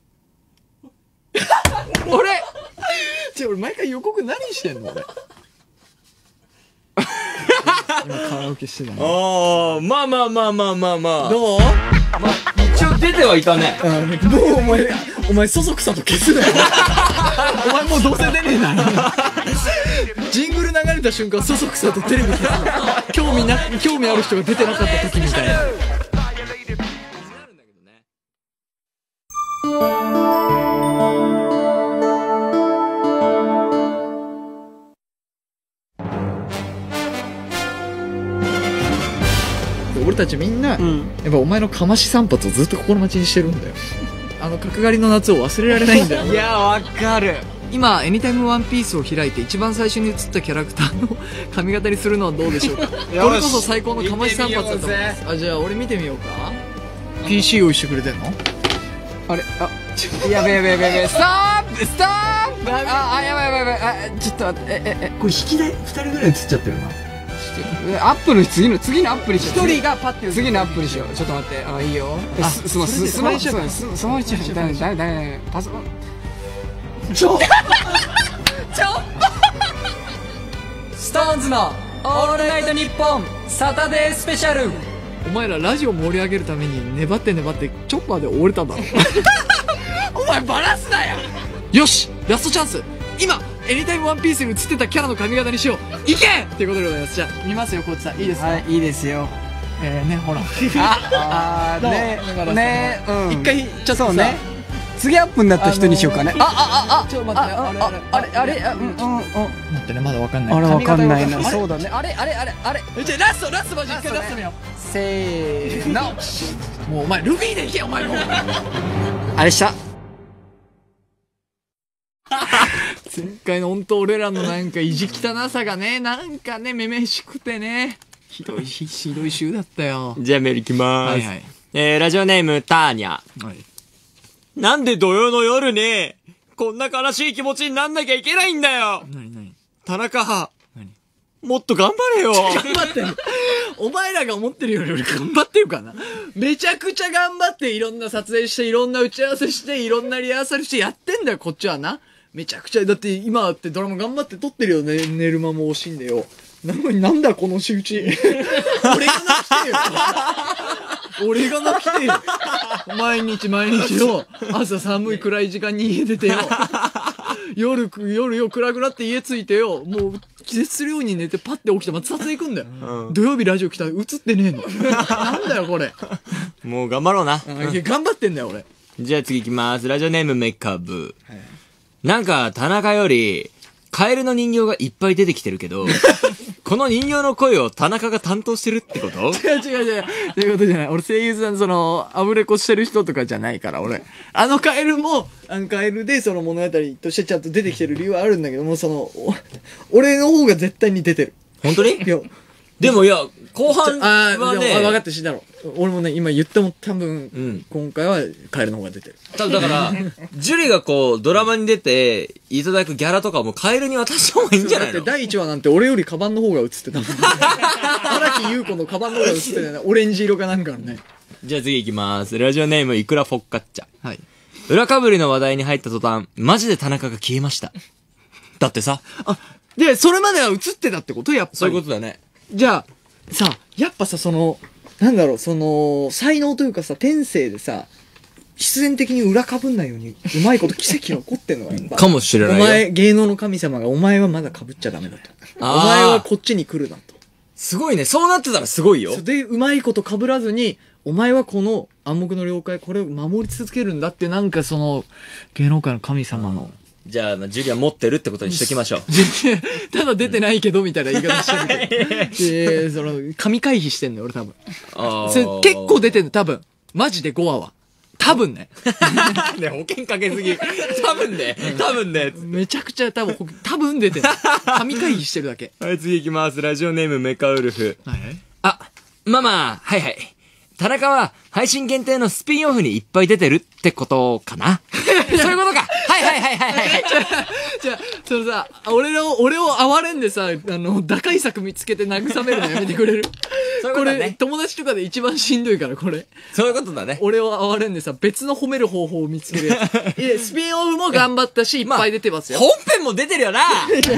あれじゃあ俺毎回予告何してんの俺。 カラオケしてたね。 ああ、まあまあまあまあまあまあ。 どう？ まあ、一応出てはいたね。 どうお前、お前そそくさと消すなよ。お前もうどうせ出ねえな。ジングル流れた瞬間そそくさとテレビ消すな。興味な、興味ある人が出てなかった時みたいな。俺たちみんな、うん、やっぱお前のかまし散髪をずっと心待ちにしてるんだよ。あの角刈りの夏を忘れられないんだよ。 いやわかる。 今エニタイムワンピースを開いて一番最初に映ったキャラクターの髪型にするのはどうでしょうか。これこそ最高のかまし散髪だと思います。あ、じゃあ俺見てみようか。 ピーシー 用意してくれてんの？あれ、あ、ちょ、やべやべやべやべ、ストップストップ、あ、あ、やばいやばいやばい、あ、ちょっと待って、え、え、え、これ引きでふたりぐらい映っちゃってるな。 アップル次の次のアップにしよう。 一人がパッて次のアップにしよう。ちょっと待って。あ、いいよ。あ、す、す、す、す、す、す、そのうちだだだだパソコン。 ちょ。 ちょ。ストーンズのオールナイトニッポンサタデースペシャル。 お前らラジオ盛り上げるために粘って粘ってチョッパーで折れたんだろ。お前バラすなよ。よし、ラストチャンス。今エニタイムワンピースに映ってたキャラの髪型にしよう。いけっていうことでございます。じゃあ見ますよ、こっちさん。いいですか？ はい、いいですよ。 えーね、ほら。 あ、あー、ね、ね、うん。 一回、ちょっとね、次アップになった人にしようかね。 あ、あ、あ、あ、ちょっと待って、あれ、あれ、あれ、あ、うん、うん、うん。待ってね、まだわかんない。 あれ、わかんないな。そうだね。 あれ、あれ、あれ、あれ。じゃあラスト、ラストマジ一回出してみよう。せーの。もうお前、ルビーでいけよ、お前もう。あれした。前回の本当俺らのなんか意地汚さがね、なんかね、めめしくてね、ひどい、ひどい週だったよ。 じゃあメールいきまーす。はいはい。えー、ラジオネーム、ターニャ。はい。なんで土曜の夜に、こんな悲しい気持ちになんなきゃいけないんだよ。なになに？田中、何？もっと頑張れよ。 頑張ってる。お前らが思ってるより俺頑張ってるかな。めちゃくちゃ頑張っていろんな撮影して、いろんな打ち合わせして、いろんなリハーサルしてやってんだよ、こっちはな。めちゃくちゃ、だって今だってドラマ頑張って撮ってるよね、寝る間も惜しいんだよ。なのになんだこの仕打ち。俺が泣きてよ。俺が泣きてよ。毎日毎日よ。朝寒い暗い時間に家出てよ。夜、夜よ暗くなって家着いてよ。もう気絶するように寝てパッて起きてまた撮影行くんだよ。うん、土曜日ラジオ来たら映ってねえの。なんだよこれ。 もう頑張ろうな。 頑張ってんだよ俺。 じゃあ次行きます。ラジオネームメカブ。はい、なんか、田中より、カエルの人形がいっぱい出てきてるけど、この人形の声を田中が担当してるってこと？ 違う違う違う。そういうことじゃない。俺声優さん、その、アブレコしてる人とかじゃないから、俺。あのカエルも、あのカエルでその物語としてちゃんと出てきてる理由はあるんだけども、その、俺の方が絶対に出てる。 本当に？いや、でもいや、後半はね、 あ、分かって死んだろ。俺もね、今言っても多分、うん、今回はカエルの方が出てる。 多分だから、ジュリがこう、ドラマに出て、いただくギャラとかもカエルに渡した方がいいんじゃないの？だってだいいちわなんて俺よりカバンの方が映ってたもん。荒木優子のカバンの方が映ってたよね。オレンジ色かなんかのね。 じゃあ次行きます。ラジオネーム、イクラフォッカッチャ。はい。裏かぶりの話題に入った途端、マジで田中が消えました。だってさ。 あ、で、それまでは映ってたってこと？やっぱり。 そういうことだね。 じゃあ、さ、やっぱさ、その、なんだろう、その、才能というかさ、天性でさ、必然的に裏かぶんないように、うまいこと奇跡が起こってんのがやっぱ。 かもしれないよ。 お前、芸能の神様が、お前はまだかぶっちゃダメだと。お前はこっちに来るなと。 すごいね。そうなってたらすごいよ。 で、うまいことかぶらずに、お前はこの暗黙の了解、これを守り続けるんだって、なんかその、芸能界の神様の。 じゃあ、ジュリは持ってるってことにしときましょう。 ただ出てないけど、みたいな言い方してるけど。で、その、神回避してんのよ、俺多分。あそれ結構出てんの、多分。マジでごわは。多分ね。 ね、保険かけすぎ。多分ね。多分ね。 めちゃくちゃ多分、多分出てる。神回避してるだけ。 はい、次行きます。ラジオネームメカウルフ。はい。あ、ママ、はいはい。田中は配信限定のスピンオフにいっぱい出てるってことかな？そういうことか。はいはいはいはいはい。 じゃあ、そのさ、俺を、俺を哀れんでさ、あの、打開策見つけて慰めるのやめてくれる？ そういうことだね。 これ、友達とかで一番しんどいから、これ。 そういうことだね。 俺を哀れんでさ、別の褒める方法を見つけるやつ。いや、スピンオフも頑張ったし、いっぱい出てますよ。 本編も出てるよな。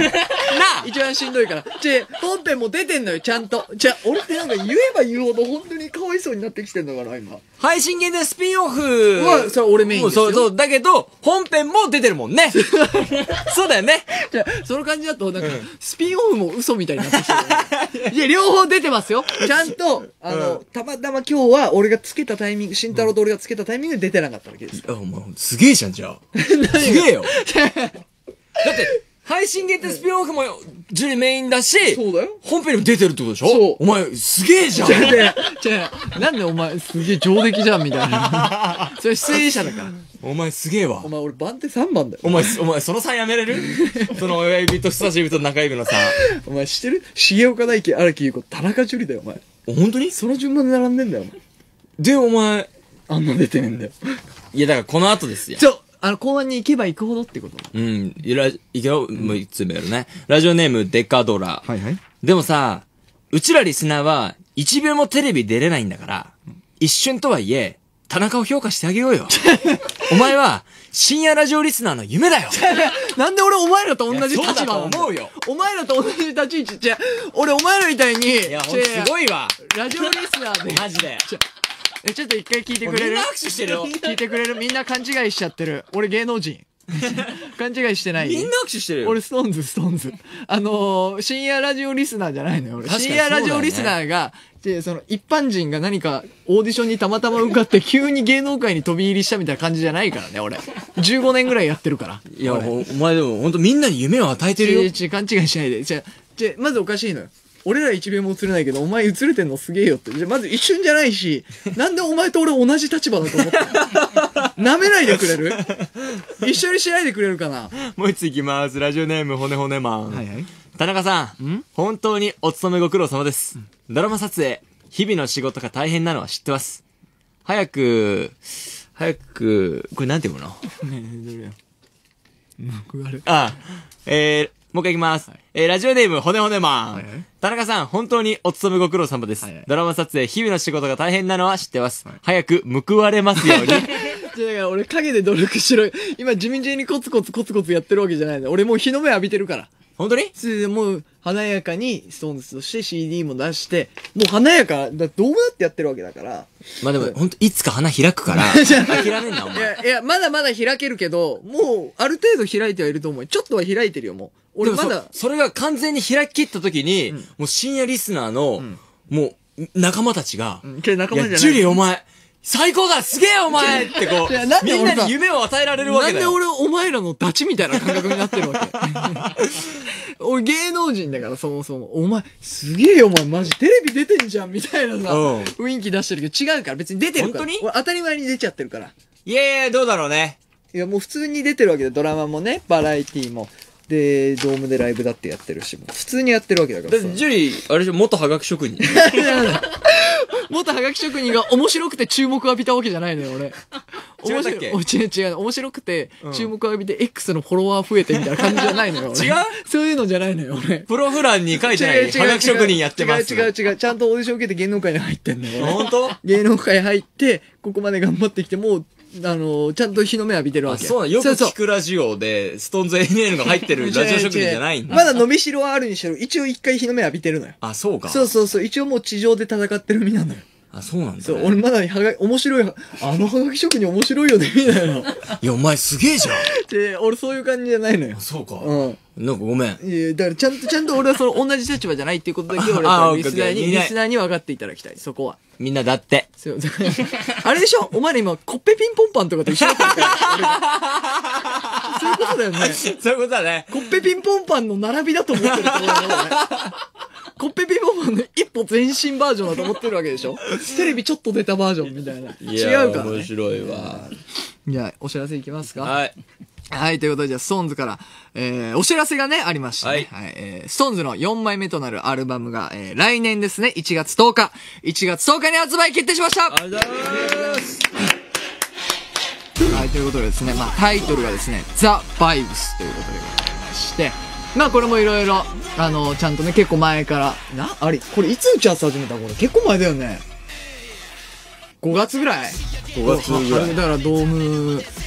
一番しんどいから。ちぇ、本編も出てんのよ、ちゃんと。じゃあ、俺ってなんか言えば言うほど本当にかわいそうになってきてんのかな、今。 配信限定スピンオフは、それ俺メインですよ。 そうそう、だけど、本編も出てるもんね。そうだよね。 じゃあ、その感じだと、なんか、スピンオフも嘘みたいになってきてる。いや、両方出てますよ。ちゃんと、あの、たまたま今日は俺がつけたタイミング、慎太郎と俺がつけたタイミングで出てなかったわけです。 あ、もう、すげえじゃん、じゃあ。すげえよ。だって、配信限定スピンオフも、ジュリメインだし、 そうだよ。 本編にも出てるってことでしょ？ そう。 お前、すげえじゃん。 じゃあ、じゃあ、なんでお前、すげえ上出来じゃん、みたいな。それ出演者だから。 お前すげえわお。前、俺番手さんばんだよ。 お前、お前、そのさんやめれるその親指と人差し指と中指のさ。 お前知ってる？重岡大輝、荒木優子、田中樹だよ、お前。 本当にその順番で並んでんだよ、お前。 で、お前、 あんな出てねえんだよ。 いや、だからこの後ですよ。 ちょ、あの、後半に行けば行くほどってこと。 うん。いら、いけよ、もう一つ目やるね。ラジオネーム、デカドラ。 はいはい。 でもさ、うちらリスナーは、一秒もテレビ出れないんだから、一瞬とはいえ、田中を評価してあげようよ。お前は、深夜ラジオリスナーの夢だよ。 なんで俺お前らと同じ立場なんだよ。 そうだと思うよ。 お前らと同じ立ち位置。じゃ俺お前らみたいに、 いや、ほんとすごいわ。 ラジオリスナーで。 マジで。 え、ちょっと一回聞いてくれる？ みんな握手してるよ。 聞いてくれる？みんな勘違いしちゃってる。俺芸能人。勘違いしてない？ みんな握手してるよ。 俺ストーンズ、ストーンズ。あのー、深夜ラジオリスナーじゃないのよ。俺確かに深夜ラジオリスナーが、で、その一般人が何かオーディションにたまたま受かって急に芸能界に飛び入りしたみたいな感じじゃないからね、俺。じゅうごねんぐらいやってるから。 いや、 俺お前でもほんとみんなに夢を与えてるよ。 ちち勘違いしないで。じゃじゃまずおかしいのよ。俺ら一秒も映れないけど、お前映れてんのすげえよって。じゃまず一瞬じゃないし、なんでお前と俺同じ立場だと思ったの？舐めないでくれる？一緒にしないでくれるかな？ もう一ついきます。ラジオネーム、骨骨マン。 はいはい。 田中さん、 ん本当にお勤めご苦労様です。ドラマ撮影、日々の仕事が大変なのは知ってます。早く、早く、これなんていうの？ ねえ、どれよ。報われ。 あ、えー、もう一回いきます。えー、ラジオネーム、骨骨マン。 はいはい田中さん、本当にお勤めご苦労様です。 はいはいドラマ撮影、日々の仕事が大変なのは知ってます。早く報われますように。 じゃあだから俺影で努力しろよ。今地道にコツコツコツコツやってるわけじゃないの。俺もう日の目浴びてるから。 本当にそれでもう華やかにストーンズとして シーディー も出して、もう華やか、だどうだってやってるわけだから。 まあでも、本当いつか花開くから、諦めんな、お前。 いや、いや、まだまだ開けるけど、もう、ある程度開いてはいると思う。ちょっとは開いてるよ、もう。俺まだ。 そ、それが完全に開き切った時に、もう深夜リスナーの、もう、仲間たちが、 うん、仲間じゃない。 いや、ジュリーお前、最高だすげえお前ってこう、 なんでみんなに夢を与えられるわけだよ。 なんで俺お前らのダチみたいな感覚になってるわけ俺芸能人だからそもそも。お前、すげえよお前マジテレビ出てんじゃんみたいなさ、 うん雰囲気出してるけど違うから別に出てるから。 本当に俺当たり前に出ちゃってるから。 いやいや、どうだろうね。 いやもう普通に出てるわけで、ドラマもね、バラエティも。で、ドームでライブだってやってるし、もう普通にやってるわけだからさ。 だってジュリー、あれでしょ、元ハガキ職人。 元ハガキ職人が面白くて注目浴びたわけじゃないのよ、俺。 違ったっけ面白い違う違う。面白くて注目浴びて X のフォロワー増えてみたいな感じじゃないのよ、俺。 違うそういうのじゃないのよ、俺。 プロフ欄に書いてない。ハガキ職人やってます。 違う違う違う。ちゃんとオーディション受けて芸能界に入ってんのよ。 本当？ 芸能界入って、ここまで頑張ってきて、もう、あの、ちゃんと日の目浴びてるわあ、 け。 そうなのよくそうそう聞くラジオで、ストーンズ エヌエヌ が入ってるラジオ職人じゃないんだ。 まだ伸びしろはあるにしろ、一応一回日の目浴びてるのよ。 あ、そうか。 そうそうそう。一応もう地上で戦ってる身なのよ。 あ、そうなんだ、ね。 そう、俺まだはが、面白い、あのハガキ職人面白いよね、みたいな。 いや、お前すげえじゃん。 で、俺そういう感じじゃないのよ。 そうか。 うん。 なんかごめん。 いや、だからちゃんと、ちゃんと俺はその同じ立場じゃないっていうことだけ俺はリスナーに、リスナーに分かっていただきたい、そこは。 みんなだって。 そう、あれでしょお前ら今、コッペピンポンパンとかと一緒だったから、俺が。そういうことだよね。 そういうことだね。 コッペピンポンパンの並びだと思ってるってことだよね、俺。コッペピンポンパンの一歩前進バージョンだと思ってるわけでしょテレビちょっと出たバージョンみたいな。違うから、ね。 面白いわ。 じゃあ、お知らせいきますか。 はい。 はい、ということで、じゃあ、ストーンズから、えー、お知らせがね、ありましたね。はい。はい、えー、ストーンズのよんまいめとなるアルバムが、えー、来年ですね、いちがつとおか。いちがつとおかに発売決定しましたありがとうございます。 はい、ということでですね、まあ、タイトルがですね、ザ・バイブスということでございまして、まあ、これもいろいろ、あの、ちゃんとね、結構前から、な、あれ、これいつ打ち合わせ始めたこれ結構前だよね。ごがつぐらい ?ご 月ぐらい。だからドーム、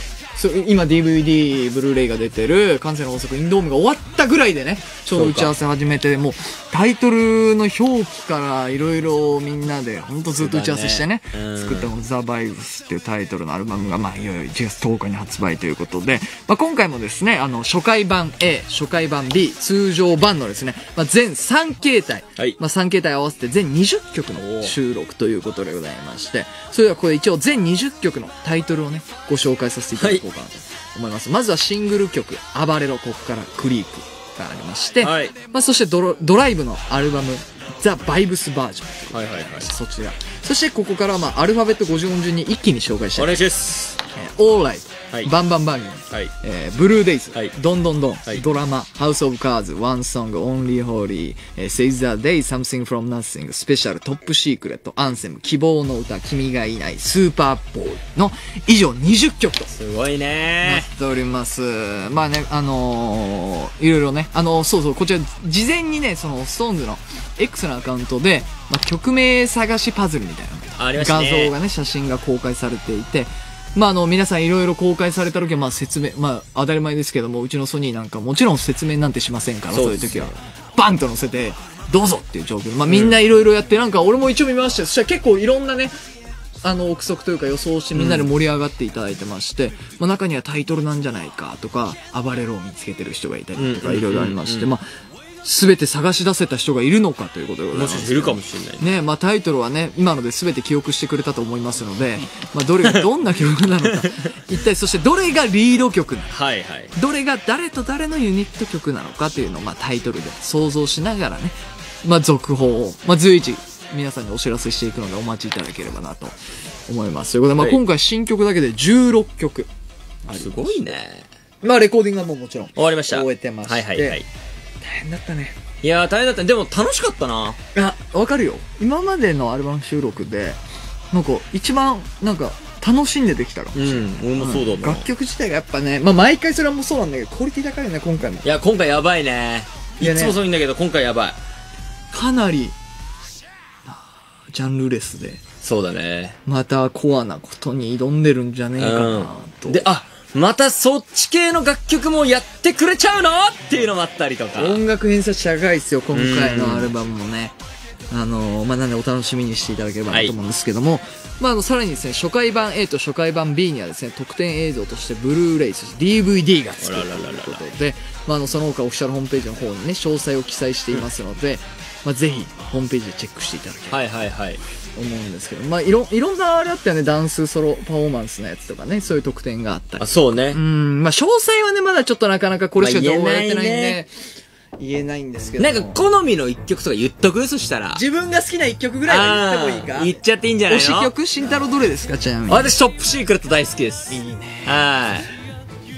そ今 ディーブイディー、ブルーレイが出てる、感性の法則インドームが終わったぐらいでね、ちょうど打ち合わせ始めて、もう、タイトルの表記からいろいろみんなで、ほんとずっと打ち合わせしてね、ねうん、作ったこのザ・バイブスっていうタイトルのアルバムが、まあ、いよいよいちがつとおかに発売ということで、まあ、今回もですね、あの、初回版 A、初回版 B、通常版のですね、まあ、全さん形態、はい、まあ、さん形態合わせて全にじゅっきょくの収録ということでございまして、それではこれ一応全にじゅっきょくのタイトルをね、ご紹介させていただこうかなと思います。はい、まずはシングル曲、暴れろ、ここからクリークがありまして、はい、まあ、そしてドロドライブのアルバム、ザ・バイブスバージョン。はいはいはい。そちら。そしてここからはまあ、アルファベットごじゅう音順に一気に紹介していきます。お願いします。えー、オーライト。はい、バンバンバンギン、はい、えー、ブルーデイズ、はい、ドンドンドン、はい、ドラマ、ハウスオブカーズ、ワンソング、オンリーホーリー、えー、Save the Day, Something from Nothing、スペシャル、トップシークレット、アンセム、希望の歌、君がいない、スーパーボーイの以上にじゅっきょくと。 すごいねなっております。まあね、あのー、いろいろね、あのー、そうそう、こちら、事前にね、その、ストーンズの X のアカウントで、まあ、曲名探しパズルみたいな、ね、画像がね、写真が公開されていて、まあ、あの、皆さんいろいろ公開された時は、まあ、説明、まあ、当たり前ですけども、うちのソニーなんかもちろん説明なんてしませんから、そういう時は、バンと載せて、どうぞっていう状況で、まあ、みんないろいろやって、なんか、俺も一応見ましたよ。そしたら結構いろんなね、あの、憶測というか予想してみんなで盛り上がっていただいてまして、うん、まあ、中にはタイトルなんじゃないかとか、暴れろを見つけてる人がいたりとか、いろいろありまして、まあ、すべて探し出せた人がいるのかということでございます。 もしいるかもしれないね。ね、まあタイトルはね、今のですべて記憶してくれたと思いますので、まあどれがどんな曲なのか、一体そしてどれがリード曲なのか、はいはい、どれが誰と誰のユニット曲なのかというのをまあタイトルで想像しながらね、まあ続報を、まあ随時皆さんにお知らせしていくのでお待ちいただければなと思います。ということで、まあ今回新曲だけでじゅうろっきょく。 すごいね。 まあレコーディングはもうもちろん。 終わりました。 終えてまして。はいはいはい。大変だったね。 いやー大変だった。でも楽しかったな。 あ、わかるよ。今までのアルバム収録で、なんか一番なんか楽しんでできたかもしれない。うん、 俺もそうだな、うん。 楽曲自体がやっぱね、まあ毎回それはもうそうなんだけど、クオリティ高いよね、今回も。 いや、今回やばいね。いつもそういうんだけど、今回やばい。 かなり、ジャンルレスで。 そうだね。 またコアなことに挑んでるんじゃねえかなと。 うん、で、あ、またそっち系の楽曲もやってくれちゃうのっていうのもあったりとか。 音楽偏差値高いですよ、今回のアルバムもね。あのー、まあ、なんでお楽しみにしていただければなと思うんですけども、はい、まあ、あの、さらにですね、初回版 A と初回版 B にはですね、特典映像としてブルーレイ、そして ディーブイディー が付くということで、まあ、あの、その他オフィシャルホームページの方にね、詳細を記載していますので、まあ、ぜひ、ホームページでチェックしていただければ。はいはいはい。思うんですけど、まあ、いろ、いろんなあれあったよね、ダンスソロパフォーマンスのやつとかね、そういう特典があったり。 あ、そうね。 うん、まあ、詳細はね、まだちょっとなかなかこれしか情報やってないんで、言えないんですけど。 なんか、好みの一曲とか言っとく？そしたら。 自分が好きな一曲ぐらいは言ってもいいか？ 言っちゃっていいんじゃないの？ 推し曲、慎太郎どれですか、ちなみに。 私、トップシークレット大好きです。 いいね。 はい。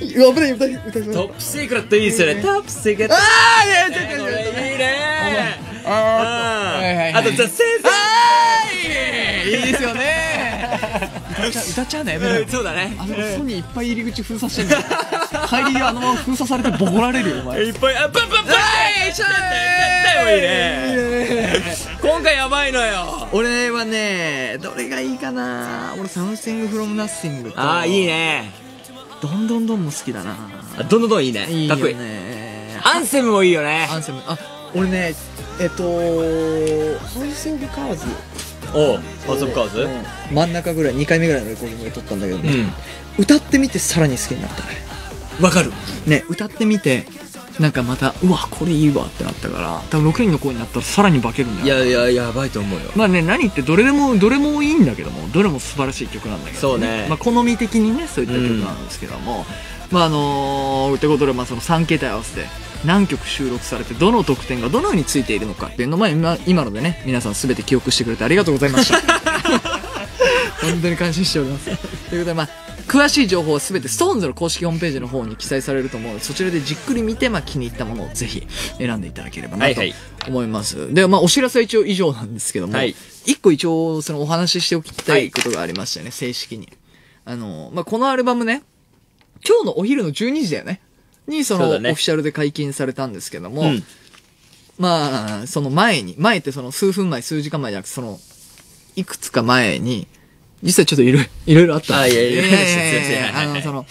うわ、危ない、歌い、歌い、 トップシークレットいいですよね。トップシークレット。あーいやいやいやいやいいねー。あー。あと、じゃあ、先生。 いいですよね。歌っちゃうね。 そうだね。 あのソニーいっぱい入り口封鎖してんだよ。帰りあのまま封鎖されてボコられるよお前。 いっぱいあバンバンバン。はいしゃーい。いいね。今回やばいのよ。 俺はねどれがいいかな。俺サムシングフロムナッシングと。 ああいいね。 どんどんどんも好きだな。 どんどんどんいいね。かっこいい。アンセムもいいよね。 アンセム。あ俺ねえっとハウスオブカーズ。 おうハウスオブカーズ、 うん、真ん中ぐらいにかいめぐらいのレコーディングで撮ったんだけどね、うん、歌ってみてさらに好きになったね。 わかるね。歌ってみてなんかまたうわこれいいわってなったから多分ろくにんの声になったらさらに化けるんじゃない。 いやいややばいと思うよ。 まあね何言ってどれでもどれもいいんだけどもどれも素晴らしい曲なんだけど、ね、 そうね。 まあ好み的にねそういった曲なんですけども、うん、まああのー、ってことでまあそのさん形態合わせて何曲収録されてどの得点がどのようについているのかっていうのを、まあ、今, 今のでね皆さん全て記憶してくれてありがとうございました本当に感謝しておりますということでまあ詳しい情報は全て ストーンズ の公式ホームページの方に記載されると思うのでそちらでじっくり見て、まあ、気に入ったものをぜひ選んでいただければなと思います、はいはい、でまあお知らせは一応以上なんですけども、はい、一個一応そのお話ししておきたいことがありましたね、はい、正式にあの、まあ、このアルバムね今日のお昼のじゅうにじだよねにそのオフィシャルで解禁されたんですけども、うん、まあその前に前ってその数分前数時間前じゃなくてそのいくつか前に実際ちょっといろいろいろいろあったんです。あいやいやいやいやあのその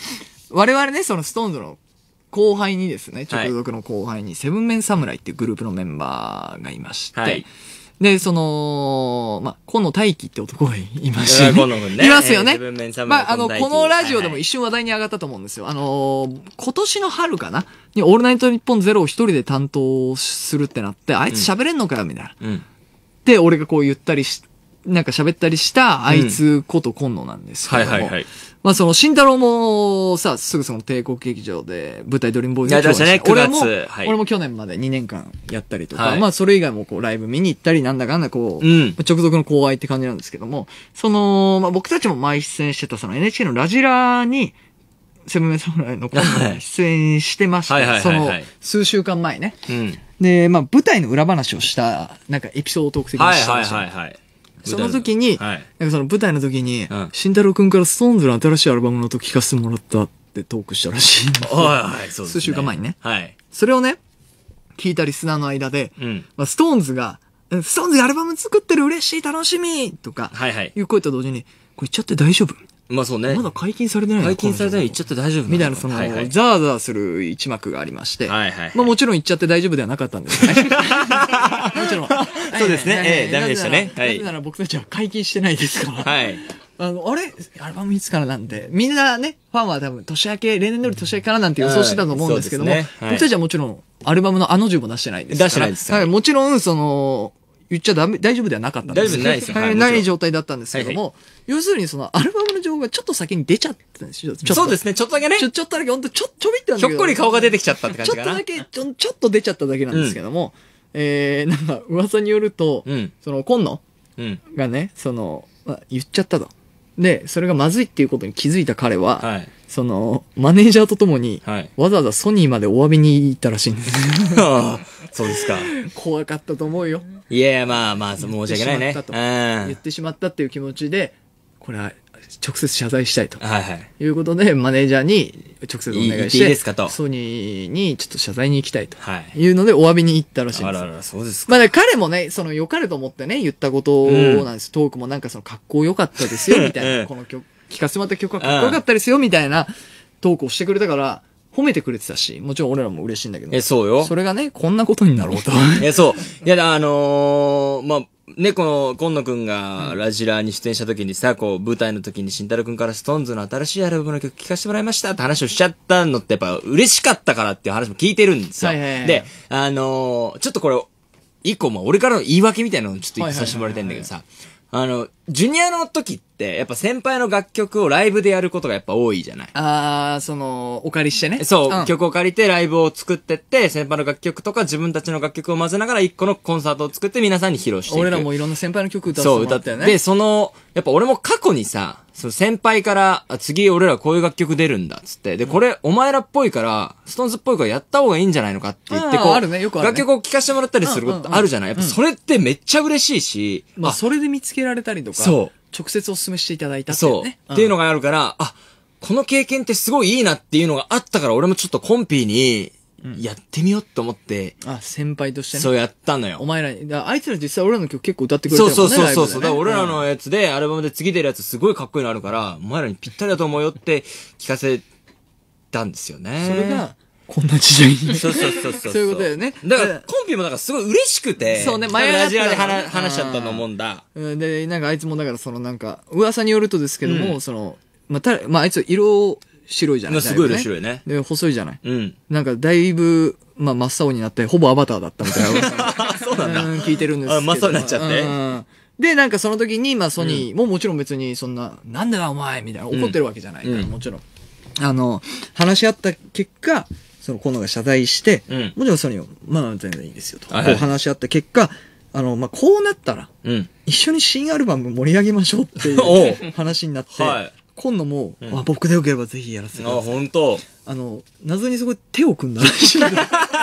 我々ね、そのストーンズの後輩にですね、直属の後輩にセブンメン侍っていうグループのメンバーがいまして、はい、で、その、まあ、今野大輝って男がいまして、ね、いますよね。まあ、あの、このラジオでも一瞬話題に上がったと思うんですよ。あのー、今年の春かなにオールナイトニッポンゼロを一人で担当するってなって、あいつ喋れんのかよみたいな。うん、で、俺がこう言ったりし、なんか喋ったりした、あいつこと今野なんですけども、うん、はいはいはい。まあその、慎太郎もさ、すぐその帝国劇場で舞台ドリームボーイズやってましたね。俺も、はい、俺も去年までにねんかんやったりとか、はい、まあそれ以外もこうライブ見に行ったりなんだかんだこう、うん、直属の後輩って感じなんですけども、その、まあ僕たちも前出演してたその エヌエイチケー のラジラに、セブンメン侍の出演してました。はいはいはいはい、その、数週間前ね。うん、で、まあ舞台の裏話をした、なんかエピソードトーク的にしてました。はいはいはいはい。その時に、はい、なんかその舞台の時に、うん、慎太郎くんからストーンズの新しいアルバムの音聞かせてもらったってトークしたらしいんですよ。はいはい、そうですね。数週間前にね。はい。それをね、聞いたリスナーの間で、うん、まあ、ストーンズが、ストーンズがアルバム作ってる嬉しい楽しみとか、はいはい。いう声と同時に、これ言っちゃって大丈夫？まあそうね。まだ解禁されてないの？解禁されてない、言っちゃって大丈夫みたいな、その、はいはい、ザーザーする一幕がありまして、はいはいはい、まあもちろん言っちゃって大丈夫ではなかったんですね。もちろん。そうですね。ええ、ダメでしたね。はい。なぜなら僕たちは解禁してないですから。はい。あの、あれアルバムいつからなんで、みんなね、ファンは多分年明け、例年通り年明けからなんて予想してたと思うんですけども、はいねはい、僕たちはもちろんアルバムのあのじゅうも出してないですから。出してないですから。はい。もちろん、その、言っちゃダメ、大丈夫ではなかったんです。大丈夫ないですよ。はい、ない状態だったんですけども、はいはい、要するにそのアルバムの情報がちょっと先に出ちゃったんですよ。そうですね、ちょっとだけね。ちょ、ちょっとだけ、ほんとちょ、ちょびってなんだけど。ひょっこり顔が出てきちゃったって感じかな。ちょっとだけ、ちょ、ちょっと出ちゃっただけなんですけども、うん、えー、なんか噂によると、うん、その、今野がね、その、まあ、言っちゃったと。で、それがまずいっていうことに気づいた彼は、はい、その、マネージャーとともに、はい、わざわざソニーまでお詫びに行ったらしいんです。そうですか。怖かったと思うよ。いやいや、まあまあ、申し訳ないね。言ってしまったっていう気持ちで、これは直接謝罪したいと。はいはい。いうことで、マネージャーに直接お願いして、いいですかと。ソニーにちょっと謝罪に行きたいと。はい。いうので、お詫びに行ったらしいんです。あらら、そうですか。まあ、彼もね、その良かれと思ってね、言ったことなんです。うん、トークもなんかその格好良かったですよ、みたいな。この曲、聴かせてもらった曲はかっこよかったですよ、みたいなトークをしてくれたから、褒めてくれてたし、もちろん俺らも嬉しいんだけど。え、そうよ。それがね、こんなことになろうと。え、そう。いや、あのー、まあ、ね、この、今野くんがラジラに出演した時にさ、こう、舞台の時に慎太郎くんからストーンズの新しいアルバムの曲聴かせてもらいましたって話をしちゃったのってやっぱ嬉しかったからっていう話も聞いてるんですよ。はいはいはい、で、あのー、ちょっとこれ、一個も俺からの言い訳みたいなのをちょっと言ってさせてもらいたいんだけどさ、あの、ジュニアの時って、やっぱ先輩の楽曲をライブでやることがやっぱ多いじゃない。あー、その、お借りしてね。そう、うん、曲を借りてライブを作ってって、先輩の楽曲とか自分たちの楽曲を混ぜながら一個のコンサートを作って皆さんに披露していく。俺らもいろんな先輩の曲歌ってもらったよね。そう、歌って。で、その、やっぱ俺も過去にさ、その先輩から、あ、次俺らこういう楽曲出るんだっつって、で、これお前らっぽいから、ストーンズっぽいからやった方がいいんじゃないのかって言って、こう、あるね、よくあるね、楽曲を聴かせてもらったりすることあるじゃない。やっぱそれってめっちゃ嬉しいし、まあそれで見つけられたりとか、そう。直接お勧めしていただいたっていうね。そう。っていうのがあるから、あ、この経験ってすごいいいなっていうのがあったから俺もちょっとコンピに、やってみようと思って、うん。あ、先輩としてね。そうやったのよ。お前らに、だあいつら実際俺らの曲結構歌ってくれてるもんね。そうそうそうそう。ね、だから俺らのやつで、アルバムで次出るやつすごいかっこいいのあるから、お前らにぴったりだと思うよって聞かせたんですよね。それが、こんな時代に。そうそうそうそう。そういうことだよね。だから、コンピもだからすごい嬉しくて。そうね、前ラジオで話話しちゃったと思うんだ。で、なんかあいつもだからそのなんか、噂によるとですけども、うん、その、まあ、た、まあ、あいつ色、白いじゃないですか。すごい色白いね。で、細いじゃない。うん。なんか、だいぶ、まあ、真っ青になって、ほぼアバターだったみたいな。そうなんだ。うん、聞いてるんですけど。あ、真っ青になっちゃって。うん。で、なんかその時に、まあ、ソニーももちろん別にそんな、うん、なんでだお前みたいな怒ってるわけじゃないから、うん、もちろん。あの、話し合った結果、その、今野が謝罪して、うん、もちろんソニーも、まあ、全然いいですよと。こう話し合った結果、あの、まあ、こうなったら、うん、一緒に新アルバム盛り上げましょうっていう話になって、はい、今度も、うん、あ、僕でよければぜひやらせてください。あ、本当。あの、謎にそこで手を組んだらしい。謝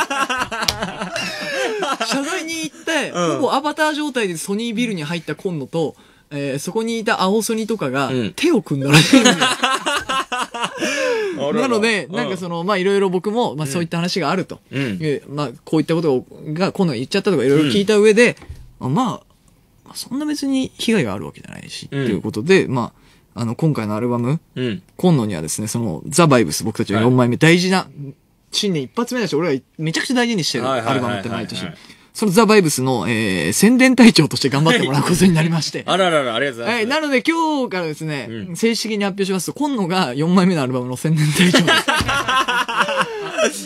罪に行って、うん、ほぼアバター状態でソニービルに入った今野と、えー、そこにいた青ソニとかが、手を組んだらしいんだよ。うん、なので、なんかその、まあ、いろいろ僕も、まあ、そういった話があると。うん、まあ、こういったことが、今度言っちゃったとかいろいろ聞いた上で、うん、まあ、そんな別に被害があるわけじゃないし、うん、ということで、まあ、 あの、今回のアルバム、 うん。 今野にはですね、その、ザ・バイブス、僕たちのよんまいめ、大事な、新年一発目だし、俺らめちゃくちゃ大事にしてるはいはいはいはいアルバムって毎年。そのザ・バイブスの、えー、宣伝隊長として頑張ってもらうことになりまして。 あららら、ありがとうござはいい、 ます。 なので今日からですね、 うん正式に発表しますと、今野がよんまいめのアルバムの宣伝隊長です。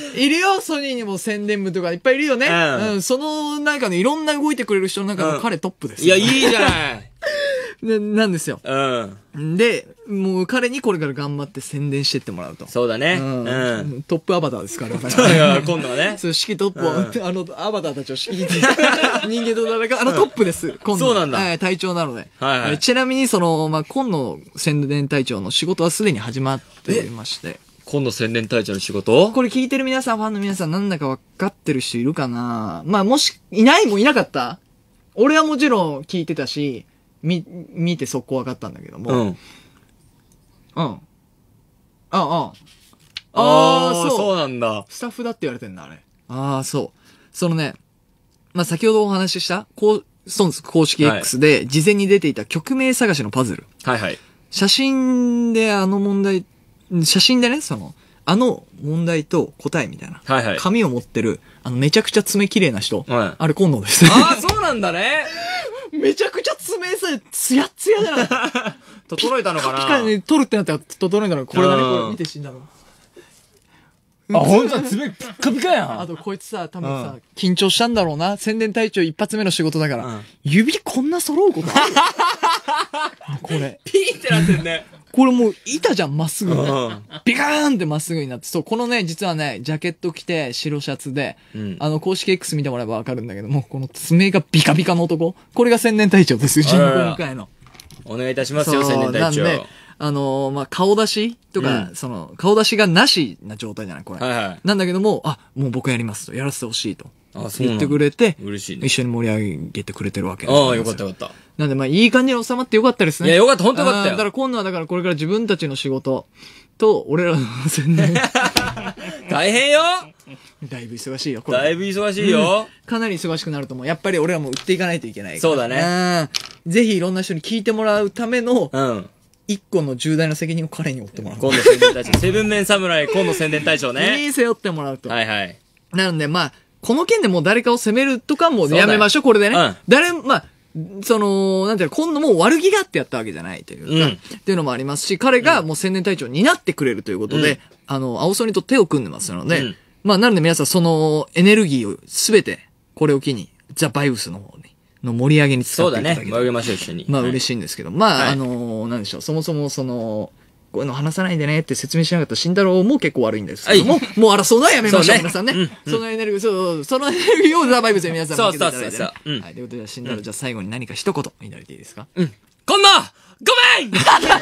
いるよ、ソニーにも宣伝部とかいっぱいいるよね。 うんうん、その中のいろんな動いてくれる人の中うんの彼トップです。 いや、いいじゃない。 ななんですよ。 うん。 で、もう彼にこれから頑張って宣伝してってもらうと。 そうだね。 ううんん。 トップアバターですから。だかだからら今度はね。 そう、指揮トップを、あの、アバターたちを指揮して、人間と戦う、あのトップです、今度。 そうなんだはい、隊長なので。 はいはいえちなみに、その、まあ、今野宣伝隊長の仕事はすでに始まっておりまして。 今度宣伝隊長の仕事これ聞いてる皆さん、ファンの皆さん、なんだか分かってる人いるかな？まあ、もし、いないもいなかった？俺はもちろん聞いてたし、み、見て速攻分かったんだけども。 うん。 うん。ああ、ああ。 ああ、 そう。 そうなんだ。 スタッフだって言われてんだ、あれ。ああ、そう。そのね、まあ、先ほどお話しした、こう、ストーンズ公式 X で事前に出ていた曲名探しのパズル。 はいはい。 写真であの問題、写真でね、その、あの問題と答えみたいな。 はいはい。 紙を持ってる、あの、めちゃくちゃ爪綺麗な人。 はいあれ、今野です。 ああ、そうなんだね。 めちゃくちゃ爪さ、ツヤッツヤじゃない整えたのかなピカに撮るってなったら整えたの。これだね、 うんこれ見て死んだの。 あ、ほんとだ、爪ピッカピカやん。 あと、こいつさ、多分さ、緊張したんだろうな。宣伝隊長一発目の仕事だから。 うん指こんな揃うことあるあこれ。 ピーってなってんね。 これもう板じゃん、まっすぐにね。 うんビカーンってまっすぐになって。そう、このね、実はね、ジャケット着て、白シャツで、 うんあの、公式 X 見てもらえばわかるんだけども、この爪がビカビカの男。これが宣伝隊長です。うちの今回の。 お願いいたしますよ、宣伝隊長。 なんで、あのーまあ、顔出しとか、 うんその、顔出しがなしな状態じゃないこれ。 はいはい。 なんだけども、あ、もう僕やりますと、やらせてほしいと。 あ、そうなんだ言ってくれて、 嬉しいね一。緒に盛り上げてくれてるわけですああ、よかったよかった。 なんで、まあ、いい感じに収まってよかったですね。 いやよかったほんとよかったよあーだから今度は、だからこれから自分たちの仕事と、俺らの宣伝、 大変よだいぶ忙しいよ、これ。 だいぶ忙しいよ。 かなり忙しくなると思う。やっぱり俺らも売っていかないといけないから。 そうだねうん。ぜひいろんな人に聞いてもらうための、 うん。 一個の重大な責任を彼に負ってもらう。 今度宣伝隊長。セブンメン侍、今度宣伝隊長ね。 に背負ってもらうと。 はいはい。 なので、まあ、この件でもう誰かを責めるとかもそうだよやめましょう、これでね。 うん誰、まあ、その、なんていうの、今度もう悪気があってやったわけじゃないというか、 うんっていうのもありますし、彼がもう宣伝隊長になってくれるということで、 うんあの、青ソニと手を組んでますので、 うんまあ、なので皆さんそのエネルギーをすべて、これを機に、ザ・バイブスの方に、の盛り上げに使そうだね。 っていただけたら盛り上げましょう、一緒に。 まあ嬉い。 しいんですけど、まあ、 はいあのーなんでしょう、そもそもその、こういうの話さないでねって説明しなかった慎太郎も結構悪いんですけども、 はもう争うのはやめましょう、 そうね皆さんね。 うんうんそのエネルギー、そうそう、そのエネルギーをザ・バイブスで皆さんそう向けていただいて、ね。 そうそうそううんはい、ということで、慎太郎、じゃあ最後に何か一言いただいていいですかうん。今度ごめん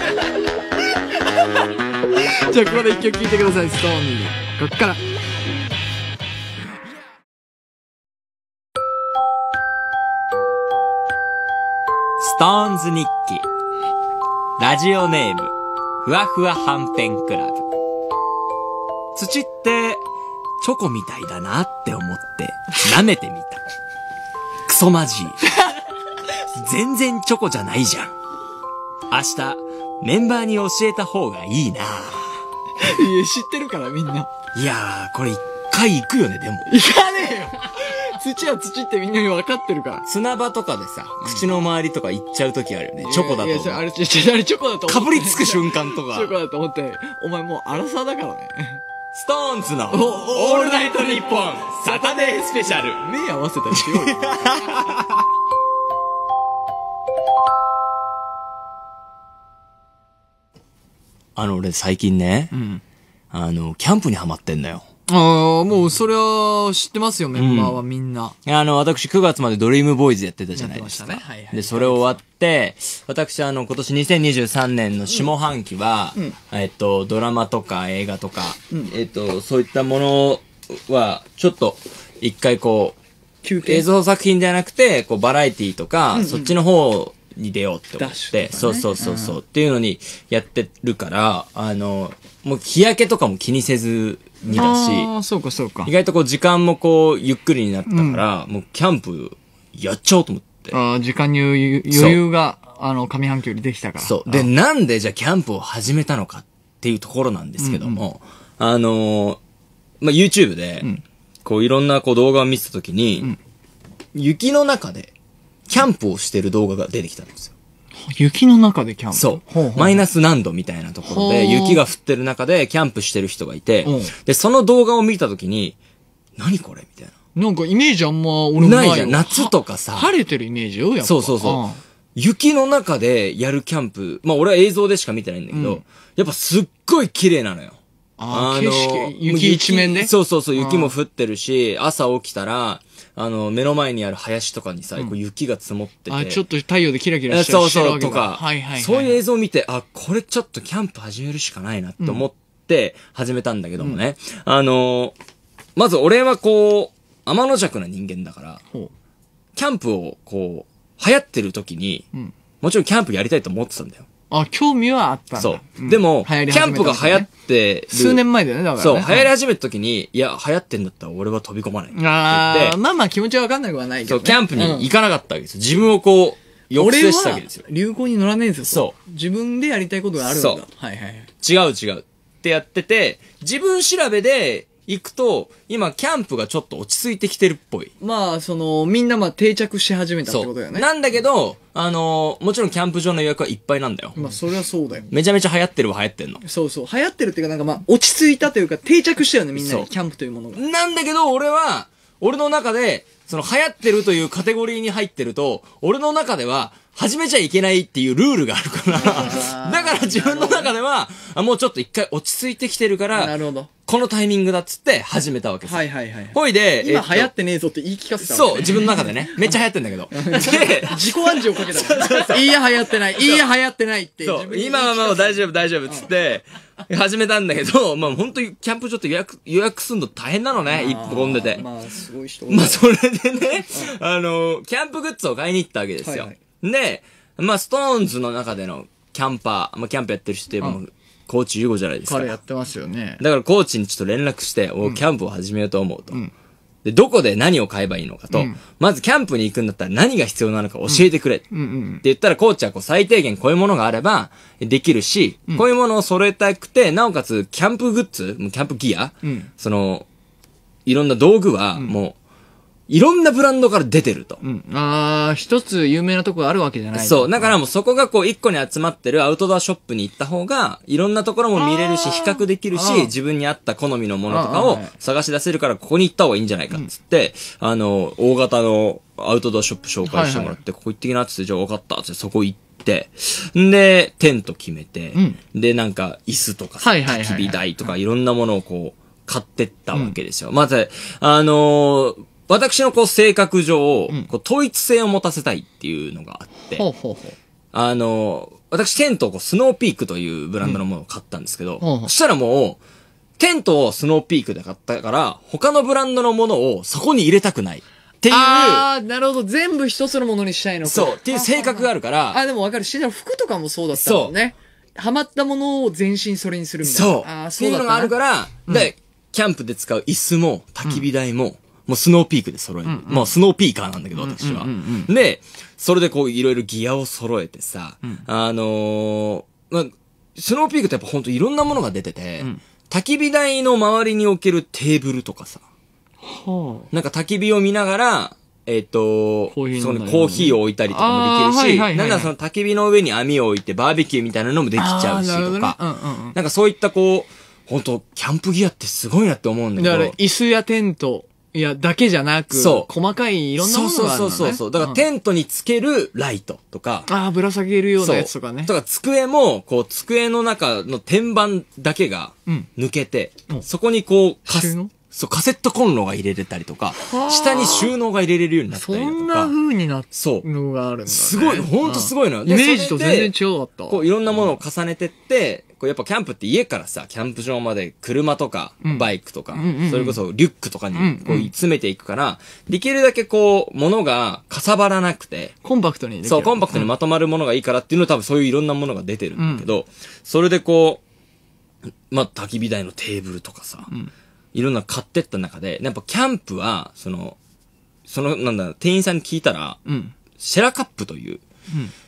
じゃあここで一曲聴いてください、ストーンに。こっから。 ストーンズ日記。ラジオネーム、ふわふわはんぺんクラブ。土って、チョコみたいだなって思って、舐めてみた。クソマジ。全然チョコじゃないじゃん。明日、メンバーに教えた方がいいな。 いや、知ってるからみんな。 いやー、これ一回行くよね、でも。 行かねえよ土は土ってみんなに分かってるから。 砂場とかでさ、口の周りとか行っちゃう時あるよね。チョコだいやいや、あと。 れ、ちょあれチョコだと思って。 かぶりつく瞬間とか。 チョコだと思って、お前もう荒さだからね。 ストーンズのおオールナイトニッポンサタデースペシャル。 目合わせたりしようよ。 あの、俺最近ね、 んあの、キャンプにハマってんのよ。 ああ、もうそれは知ってますよ、メンバーはみんな。 あの、私くがつまでドリームボーイズやってたじゃないやってまですか。 したねはいはいで、それ終わって、私あの、今年にせんにじゅうさんねんの下半期は、えっと、ドラマとか映画とか、えっと、そういったものは、ちょっと、一回こう、 休映像作品じゃなくて、こう、バラエティとか、そっちの方に出ようって思って、 ダッシュとかねそうそうそうそう、っていうのにやってるから、あの、もう日焼けとかも気にせずにだし、 ああ、そうかそうか意。外とこう時間もこうゆっくりになったから、もうキャンプやっちゃおうと思って。 ああ、時間に余裕余裕があの、上半期よりできたから。 そう。で、なんでじゃあキャンプを始めたのかっていうところなんですけども、うんうん、あのー、まあ、YouTube で、うん、こういろんなこう動画を見てたときに、うん、雪の中でキャンプをしてる動画が出てきたんですよ。 雪の中でキャンプ？ そう。ほうほうマイナス何度みたいなところで、雪が降ってる中でキャンプしてる人がいて、で、その動画を見たときに、何これみたいな。なんかイメージあんま俺もないよ。 ないじゃん。夏とかさ。 晴れてるイメージよ、やっぱ。 そうそうそう。雪の中でやるキャンプ。まあ俺は映像でしか見てないんだけど、うん、やっぱすっごい綺麗なのよ。 ああの、景色、雪一面でそうそうそう、雪も降ってるし、朝起きたら、あの、目の前にある林とかにさ、うん、こう雪が積もってて。 あ、ちょっと太陽でキラキラしてる。 そうそう、とか、 はいはいはい。 そういう映像を見て、あ、これちょっとキャンプ始めるしかないなって思って始めたんだけどもね。うん、あの、まず俺はこう、天の弱な人間だから、キャンプをこう、流行ってる時に、うん、もちろんキャンプやりたいと思ってたんだよ。 あ、興味はあったんだ。 そう。うん、でも、キャンプが流行ってる。 数年前だよね、だから、 ね。そう、流行り始めた時に、いや、流行ってんだったら俺は飛び込まない。 ああ、まあまあ気持ちはわかんなくはないけど、ね。 そう、キャンプに行かなかったわけですよ。自分をこう、抑制したわけですよ。 流行に乗らねえんですよ。 そう。 自分でやりたいことがあるんだ。そう。はいはいはい。 違う違う。ってやってて、自分調べで、行くと、今、キャンプがちょっと落ち着いてきてるっぽい。 まあ、その、みんなまあ定着し始めたってことだよね。 なんだけど、あのー、もちろんキャンプ場の予約はいっぱいなんだよ。 まあ、それはそうだよ。 めちゃめちゃ流行ってるは流行ってんの。 そうそう。流行ってるっていうか、なんかまあ、落ち着いたというか、定着したよね、みんなに。キャンプというものが。 なんだけど、俺は、俺の中で、その流行ってるというカテゴリーに入ってると、俺の中では、始めちゃいけないっていうルールがあるから、だから自分の中では、もうちょっと一回落ち着いてきてるから、 なるほど。 このタイミングだっつって始めたわけです。 はいはいはい。 ほいで、 今流行ってねえぞって言い聞かせたわけ、ね、そう、自分の中でね。めっちゃ流行ってんだけど。 で、自己暗示をかけた。いいや流行ってない。いいや流行ってないって。 そう、今はまあ大丈夫大丈夫っつって、始めたんだけど、まあ本当にキャンプ場って予約、予約すんの大変なのね、一歩込んでて。 まあすごい人。 まあそれでね、あの、キャンプグッズを買いに行ったわけですよ。はいはい、で、まあ、ストーンズの中でのキャンパー、まあ、キャンプやってる人って言えば、コーチユゴじゃないですか。 彼やってますよね。 だからコーチにちょっと連絡して、お、キャンプを始めようと思うと。うん、で、どこで何を買えばいいのかと、うん、まずキャンプに行くんだったら何が必要なのか教えてくれ。って言ったらコーチはこう最低限こういうものがあればできるし、うん、こういうものを揃えたくて、なおかつキャンプグッズ、キャンプギア、うん、その、いろんな道具はもう、いろんなブランドから出てると。 うん、ああ、一つ有名なとこがあるわけじゃない。 そう。だからもうそこがこう一個に集まってるアウトドアショップに行った方が、いろんなところも見れるし、比較できるし、自分に合った好みのものとかを探し出せるから、ここに行った方がいいんじゃないかっつって、うん、あの、大型のアウトドアショップ紹介してもらって、はいはい、ここ行ってきなっつって、じゃあ分かったっつってそこ行って、んで、テント決めて、うん、で、なんか椅子とかさ、焚き火台とかいろんなものをこう、買ってったわけですよ。うん、まず、あのー、私のこう性格上、うん、こう統一性を持たせたいっていうのがあって、 ほうほうほうあの、私テントをこうスノーピークというブランドのものを買ったんですけど、うん、ほうほうそしたらもう、テントをスノーピークで買ったから、他のブランドのものをそこに入れたくない。っていう。 ああ、なるほど。全部一つのものにしたいのか。 そう。っていう性格があるから。 あ、でもわかる。しん服とかもそうだったもんね。ハマったものを全身それにするみたいな。 そう。あそうだったっていうのがあるから、うん、で、キャンプで使う椅子も焚き火台も、うんもうスノーピークで揃える。うんうん、もうスノーピーカーなんだけど、私は。で、それでこういろいろギアを揃えてさ、うん、あのー、まあ、スノーピークってやっぱほんといろんなものが出てて、うん、焚き火台の周りに置けるテーブルとかさ、はあ、なんか焚き火を見ながら、えっ、ー、と、そこにコーヒーを置いたりとかもできるし、なんかその焚き火の上に網を置いてバーベキューみたいなのもできちゃうしとか、ねうんうんうん、なんかそういったこう、ほんと、キャンプギアってすごいなって思うんだけど。 だから、椅子やテント、いや、だけじゃなく、そう。細かいいろんなものがあるのね。そうそうそうそう。 だから、テントにつけるライトとか。 ああ、ぶら下げるようなやつとかね。 とか、机も、こう、机の中の天板だけが抜けて、うん、そこにこう、カス、そう、カセットコンロが入れれたりとか、下に収納が入れれるようになったりとか。 そんな風になったのがあるんだね。 すごい、ほんとすごいのよ。 イメージと全然違かった。 こう、いろんなものを重ねてって、こうやっぱキャンプって家からさ、キャンプ場まで車とか、バイクとか、うん、それこそリュックとかにこう詰めていくから、できるだけこう、物がかさばらなくて、 コンパクトにできる。 そう、コンパクトにまとまるものがいいからっていうのは多分そういういろんなものが出てるんだけど、うん、それでこう、まあ、焚き火台のテーブルとかさ、うん、いろんな買ってった中で、やっぱキャンプは、その、その、なんだ、店員さんに聞いたら、うん、シェラカップという、うん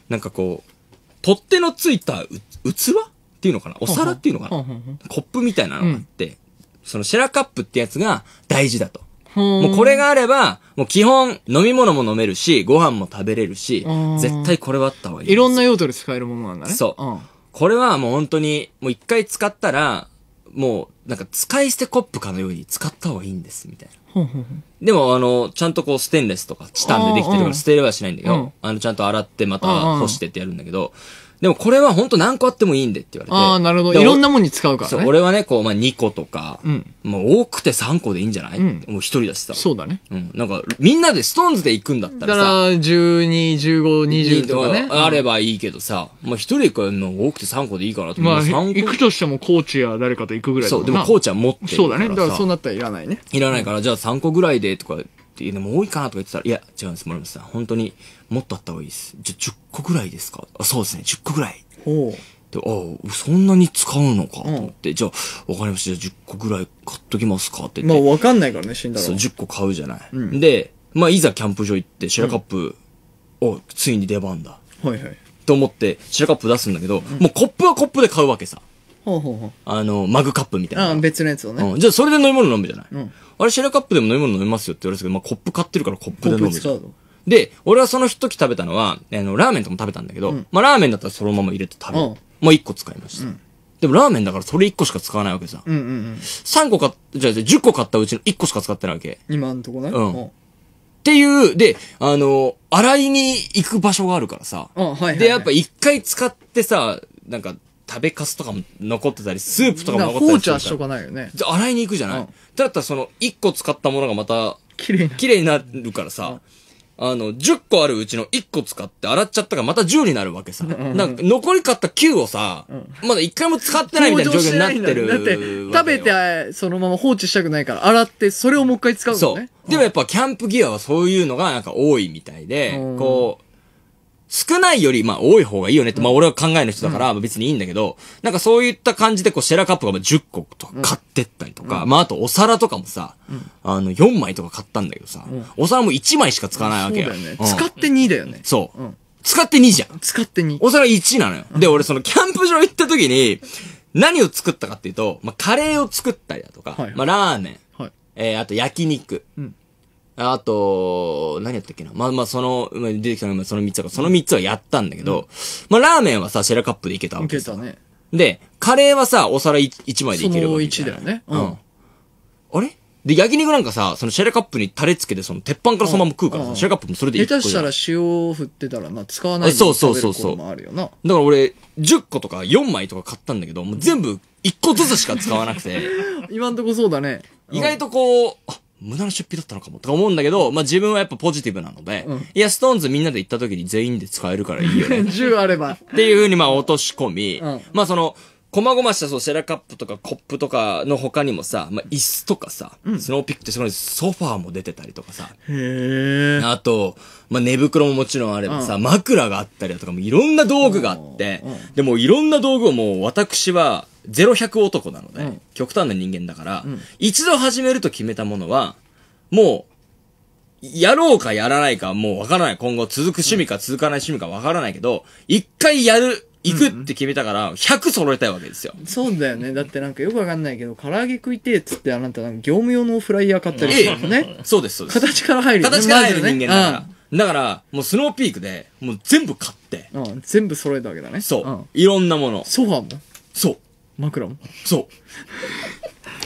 なんかこう、取っ手のついたう器っていうのかな、お皿っていうのかな、コップみたいなのがあって、うん、そのシェラカップってやつが大事だと。もうこれがあれば、もう基本飲み物も飲めるし、ご飯も食べれるし、絶対これはあった方がいい。 いろんな用途で使えるものなんだね。 そう。うん、これはもう本当に、もう一回使ったら、もうなんか使い捨てコップかのように使った方がいいんです、みたいな。でもあの、ちゃんとこうステンレスとかチタンでできてるから捨てれはしないんだけど、あのちゃんと洗ってまた干してってやるんだけど、でもこれは本当何個あってもいいんでって言われて。 ああ、なるほど。いろんなもんに使うからね。 そう、俺はね、こう、まあ、にことか、うん、もう多くてさんこでいいんじゃない、うん、もう一人だしさ。 そうだね。 うん。なんか、みんなでストーンズで行くんだったらさ。 だから、じゅうに、じゅうご、にじゅうとかね。 あればいいけどさ、まあ、一人行くの多くてさんこでいいかなと思う。 まあ、行くとしてもコーチや誰かと行くぐらいだそう、でもコーチは持ってるからさ。 そうだね。だからそうなったらいらないね。 いらないから、じゃあさんこぐらいでとかっていうのも多いかなとか言ってたら、いや、違うんです、森本さん。本当にもっとあった方がいいです。じゃあじゅっこぐらいですか？あ、そうですね、じゅっこぐらい。おう。で、ああ、そんなに使うのかと思って、うん、じゃあ、わかりました。じゃあじゅっこぐらい買っときますかって言って。 まあわかんないからね、死んだら。 そう、じゅっこ買うじゃない。うん、で、まあいざキャンプ場行って、シェラカップ、うん、お、ついに出番だ。はいはい。と思って、シェラカップ出すんだけど、うん、もうコップはコップで買うわけさ。ほうほうほう。あの、マグカップみたいな。 ああ、別のやつをね。 うん。じゃあそれで飲み物飲むじゃない。うん。あれシェラカップでも飲み物飲めますよって言われたけど、まあコップ買ってるからコップで飲むじゃん。で、俺はその時食べたのは、あの、ラーメンとかも食べたんだけど、うん、まあラーメンだったらそのまま入れて食べる。うん、もういっこ使いました。うん、でもラーメンだからそれいっこしか使わないわけさ。うんうんうん、さんこ買っ、じゃあじゅっこ買ったうちのいっこしか使ってないわけ。 今んとこね。 うん。っていう、で、あの、洗いに行く場所があるからさ。はいはいはい、で、やっぱ一回使ってさ、なんか、食べかすとかも残ってたり、スープとかも残ってたりするから。 放置はしとかないよね。 じゃ洗いに行くじゃない、うん、だったらその、いっこ使ったものがまた、綺麗に綺麗になるからさ、うん、あの、じゅっこあるうちのいっこ使って洗っちゃったからまたじゅうになるわけさ。うん、なんか残り買ったきゅうをさ、うん、まだいっかいも使ってないみたいな状況になってる。 だって、食べてそのまま放置したくないから、洗って、それをもう一回使うのね。そう。 うん、でもやっぱキャンプギアはそういうのがなんか多いみたいで、うん、こう、少ないより、まあ、多い方がいいよねって、まあ、俺は考えの人だから、別にいいんだけど、なんかそういった感じで、こう、シェラカップがじゅっことか買ってったりとか、まあ、あと、お皿とかもさ、あの、よんまいとか買ったんだけどさ、お皿もいちまいしか使わないわけよ。 そうだよね。使ってにだよね。 そう。使ってにじゃん。 使ってに。 お皿いちなのよ。で、俺、その、キャンプ場行った時に、何を作ったかっていうと、まあ、カレーを作ったりだとか、まあ、ラーメン、えあと、焼肉。あと、何やったっけな。まあまあ、その、出てきたのがそのみっつだから、そのみっつはやったんだけど、うん、まあ、ラーメンはさ、シェラカップでいけたわけさ。いけたね。で、カレーはさ、お皿いちまいでいけるわけ。 そのいちだよね。 うん。うん、あれで、焼肉なんかさ、そのシェラカップにタレつけて、その鉄板からそのまま食うからさ、シェラカップもそれでいい。 下手したら塩振ってたらな、使わないで食べることもあるよな。だから俺、じゅっことかよんまいとか買ったんだけど、もう全部いっこずつしか使わなくて。 今んとこそうだね。 意外とこう、あ、無駄な出費だったのかもとか思うんだけど、まあ、自分はやっぱポジティブなので、うん、いや、ストーンズみんなで行った時に全員で使えるからいいよね。 じゅうあれば。 っていう風にまあ落とし込み、うん、まあその、細々したそうシェラカップとかコップとかの他にもさ、まあ椅子とかさ、うん、スノーピックってそのソファーも出てたりとかさ。へー。あと、まあ寝袋ももちろんあればさ、うん、枕があったりだとかもいろんな道具があって、うん、でもいろんな道具をもう私はゼロひゃく男なので、うん、極端な人間だから、うん、一度始めると決めたものは、もう、やろうかやらないかもうわからない。今後続く趣味か続かない趣味かわからないけど、一回やる、行くって決めたから、ひゃく揃えたいわけですよ。 そうだよね。だってなんかよくわかんないけど、唐揚げ食いてえっつってあなたなんか業務用のフライヤー買ったりするのね。 そうです、そうです。 形から入るよね。形から入る人間だから。だから、もうスノーピークで、もう全部買って。 うん、全部揃えたわけだね。 そう。いろんなもの。 ソファーもそう。 枕もそう。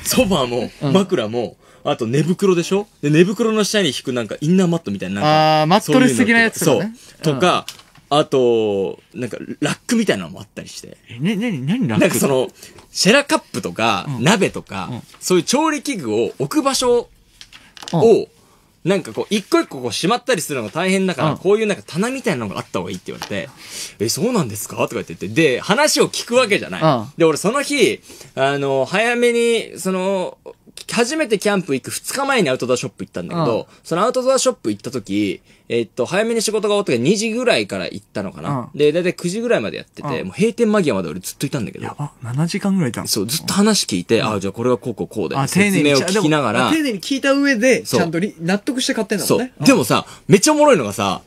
ソファーも、枕も、あと寝袋でしょで、寝袋の下に引くなんかインナーマットみたいな。 ああ、マットレス的なやつとかね。 そう。とか、あと、なんか、ラックみたいなのもあったりして。 え、ね、なに、なにラック？ なんかその、シェラカップとか、鍋とか、そういう調理器具を置く場所を、なんかこう、一個一個こう、しまったりするのが大変だから、こういうなんか棚みたいなのがあった方がいいって言われて、え、そうなんですかとか言ってて、で、話を聞くわけじゃない。で、俺その日、あの、早めに、その、初めてキャンプ行くふつかまえにアウトドアショップ行ったんだけど、そのアウトドアショップ行った時、えっと、早めに仕事が終わったからにじぐらいから行ったのかな。で、だいたいくじぐらいまでやってて、もう閉店間際まで俺ずっといたんだけど。 やば、ななじかんぐらいいたの？ そう、ずっと話聞いて、あ、じゃあこれはこうこうこうで、説明を聞きながら。 丁寧に聞いた上で、ちゃんと納得して買ってんだもんね。 そう。でもさ、めっちゃおもろいのがさ、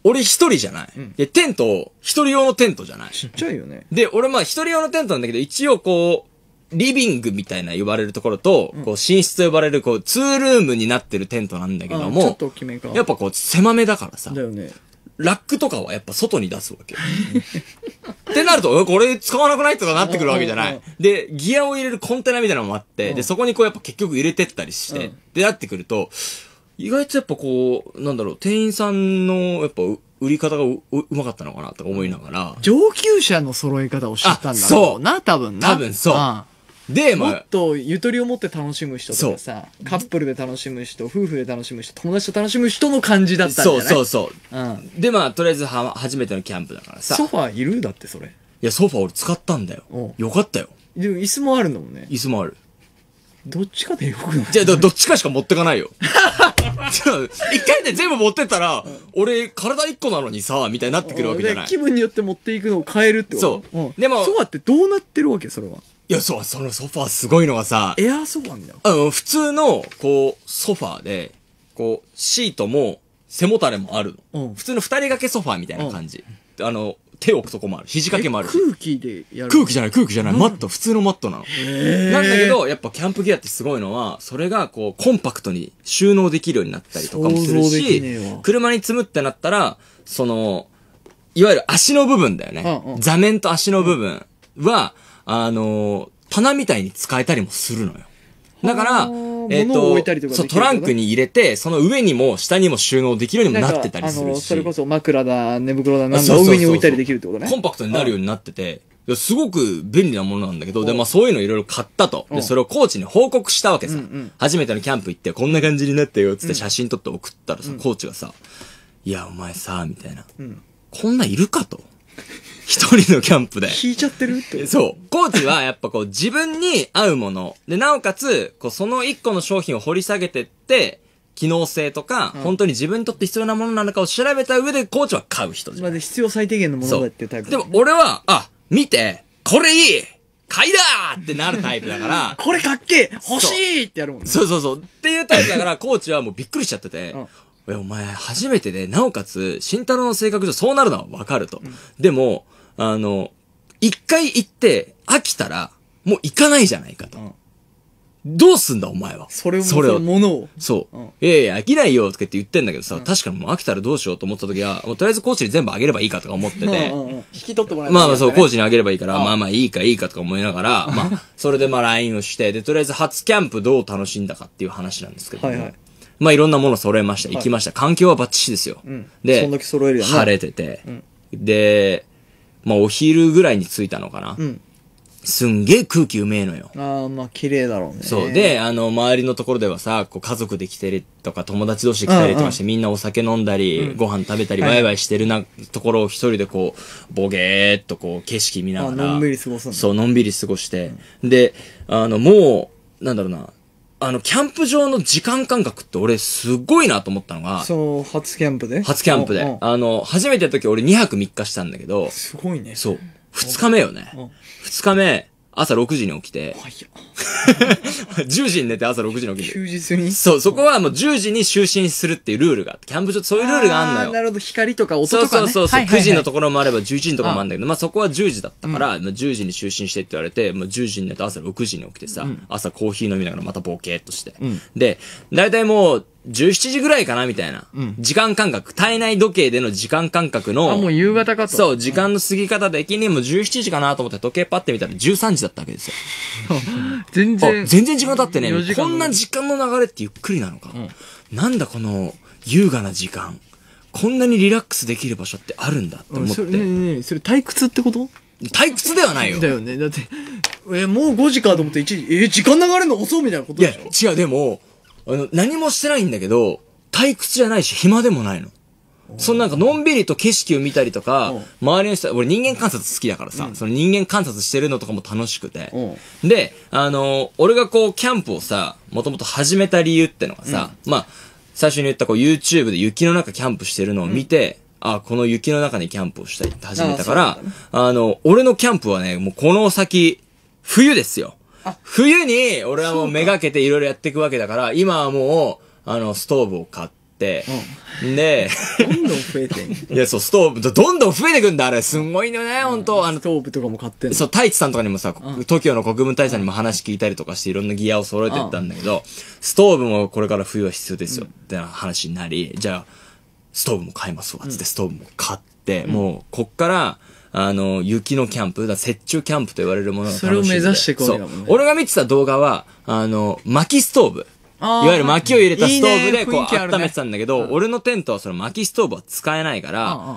俺一人じゃない。で、テント、一人用のテントじゃない。 ちっちゃいよね。 で、俺まあ一人用のテントなんだけど、一応こう、リビングみたいな呼ばれるところと、こう寝室と呼ばれるこう、ツールームになってるテントなんだけども、 ちょっと大きめか。 やっぱこう、狭めだからさ、 だよね。 ラックとかはやっぱ外に出すわけ。ってなると、これ使わなくないとかなってくるわけじゃない。で、ギアを入れるコンテナみたいなのもあって、で、そこにこうやっぱ結局入れてったりして、で、なってくると、意外とやっぱこう、なんだろう、店員さんの、やっぱ、売り方が う, う, うまかったのかなとか思いながら。 上級者の揃え方を知ったんだろうな、多分な。 多分そう。で、 まあ、もっとゆとりを持って楽しむ人とかさ、カップルで楽しむ人、夫婦で楽しむ人、友達と楽しむ人の感じだったんじゃない？ そうそうそう。 うん、 で、まあ、とりあえずは、初めてのキャンプだからさ。 ソファーいるだってそれ。 いや、ソファー俺使ったんだよ。よかったよ。 でも椅子もあるんだもんね。 椅子もある。 どっちかでよくない？ じゃあ、どっちかしか持ってかないよ。一回で全部持ってったら、俺、体一個なのにさ、みたいになってくるわけじゃない。 気分によって持っていくのを変えるってこと？ そう。でも、 ソファーってどうなってるわけそれは。 いや、そう、そのソファーすごいのがさ、 エアーソファーみたいな。うん、普通の、こう、ソファーで、こう、シートも、背もたれもあるの。うん、普通の二人掛けソファーみたいな感じ。うん、あの、手を置くとこもある。肘掛けもある。 空気でやる。 空気じゃない、空気じゃない。マット、普通のマットなの。なんだけど、やっぱキャンプギアってすごいのは、それがこう、コンパクトに収納できるようになったりとかもするし、車に積むってなったら、その、いわゆる足の部分だよね。うんうん、座面と足の部分は、あの、棚みたいに使えたりもするのよ。だから、えっと、そう、トランクに入れて、その上にも下にも収納できるようにもなってたりするし。あの、 それこそ枕だ、寝袋だ、なんだ、上に置いたりできるってことね。 コンパクトになるようになってて、いやすごく便利なものなんだけど、で、まあそういうのいろいろ買ったと。で、それをコーチに報告したわけさ。うんうん、初めてのキャンプ行って、こんな感じになったよ、つって写真撮って送ったらさ、うん、コーチがさ、いや、お前さ、みたいな。うん、こんないるかと。一人のキャンプで。 引いちゃってるって。 そう。コーチはやっぱこう自分に合うもの。で、なおかつ、こうその一個の商品を掘り下げてって、機能性とか、うん、本当に自分にとって必要なものなのかを調べた上でコーチは買う人じゃん。 まあ、必要最低限のものだっていうタイプ、 ね、でも俺は、あ、見て、これいい買いだーってなるタイプだから。 これかっけー欲しいってやるもんね。 そうそうそう。っていうタイプだから、コーチはもうびっくりしちゃってて、うん、お前初めてで、なおかつ、慎太郎の性格上そうなるのはわかると。うん、でも、あの、一回行って、飽きたら、もう行かないじゃないかと。うん、どうすんだお前は。 それを、それを。ものを。 そう。うん、いやいや、飽きないよとかって言ってんだけどさ、うん、確かにもう飽きたらどうしようと思った時は、もうとりあえずコーチに全部あげればいいかとか思ってて。 うんうん、引き取ってもらえばいい、ね。まあまあそう、コーチにあげればいいから、まあまあいいかいいかとか思いながら、まあ、それでまあ ライン をして、で、とりあえず初キャンプどう楽しんだかっていう話なんですけど、ね。はいはい。まあいろんなもの揃えました。行きました。環境はバッチシですよ。うん、で、 そんだけ揃えるよね。 晴れてて、うん、で、まあお昼ぐらいに着いたのかな。うん、すんげえ空気うめえのよ。 ああ、まあ綺麗だろうね。 そう。で、あの、周りのところではさ、こう家族で来てるとか友達同士で来たりとかして、うんうん、みんなお酒飲んだり、うん、ご飯食べたり、ワイワイしてるな、はい、ところを一人でこう、ボゲーっとこう、景色見ながら。 のんびり過ごすんだ。 そう、のんびり過ごして。うん、で、あの、もう、なんだろうな、あの、キャンプ場の時間感覚って俺すごいなと思ったのが。 そう、初キャンプで初キャンプで。あの、初めてやった時俺にはくみっかしたんだけど。 すごいね。 そう。二日目よね。二日目、朝ろくじに起きて。じゅうじに寝て朝ろくじに起きて。 休日にそう、そこはもうじゅうじに就寝するっていうルールがあって、キャンプ場ってそういうルールがあんのよ。 なるほど、光とか音とかね。 そうそうそうそう、はいはいはい、くじのところもあればじゅういちじのところもあるんだけど、まあそこはじゅうじだったから、うん、じゅうじに就寝してって言われて、もうじゅうじに寝て朝ろくじに起きてさ、うん、朝コーヒー飲みながらまたボケーっとして。うん、で、だいたいもう、じゅうしちじぐらいかなみたいな。うん、時間感覚。体内時計での時間感覚の。 あ、もう夕方かと。 そう、時間の過ぎ方的にもじゅうしちじかなと思って時計パッて見たらじゅうさんじだったわけですよ。 全然。 全然時間経ってね、こんな時間の流れってゆっくりなのか。うん、なんだこの優雅な時間。こんなにリラックスできる場所ってあるんだって思って。それ、ねえねえ、それ退屈ってこと？ 退屈ではないよ。 だよね。だって、え、もうごじかと思っていちじ、え、時間流れるの遅いみたいなことでしょ？ いや、違う、でも、あの、何もしてないんだけど、退屈じゃないし、暇でもないの。そのなんか、のんびりと景色を見たりとか、周りの人、俺人間観察好きだからさ、うん、その人間観察してるのとかも楽しくて。で、あの、俺がこう、キャンプをさ、もともと始めた理由ってのがさ、うん、まあ、最初に言ったこう、YouTube で雪の中キャンプしてるのを見て、うん、あ、この雪の中にキャンプをしたいって始めたから、あ、ね、あの、俺のキャンプはね、もうこの先、冬ですよ。冬に、俺はもうめがけていろいろやっていくわけだから、今はもう、あの、ストーブを買って、 て、で、 どんどん増えてん。 いや、そう、ストーブ、どどんどん増えてくんだ、あれ。すんごいのね、ほんと。あの、 ストーブとかも買ってんの。 そう、太一さんとかにもさ、東京の国務大佐にも話聞いたりとかしていろんなギアを揃えてったんだけど、ストーブもこれから冬は必要ですよって話になり、じゃあ、ストーブも買いますわ、つってストーブも買って、もう、こっから、あの、雪のキャンプ、だ雪中キャンプと言われるものが楽しみで。 それを目指してこうそうだもんね。 俺が見てた動画は、あの、薪ストーブ。いわゆる薪を入れたストーブでこう温めてたんだけど、俺のテントはその薪ストーブは使えないから、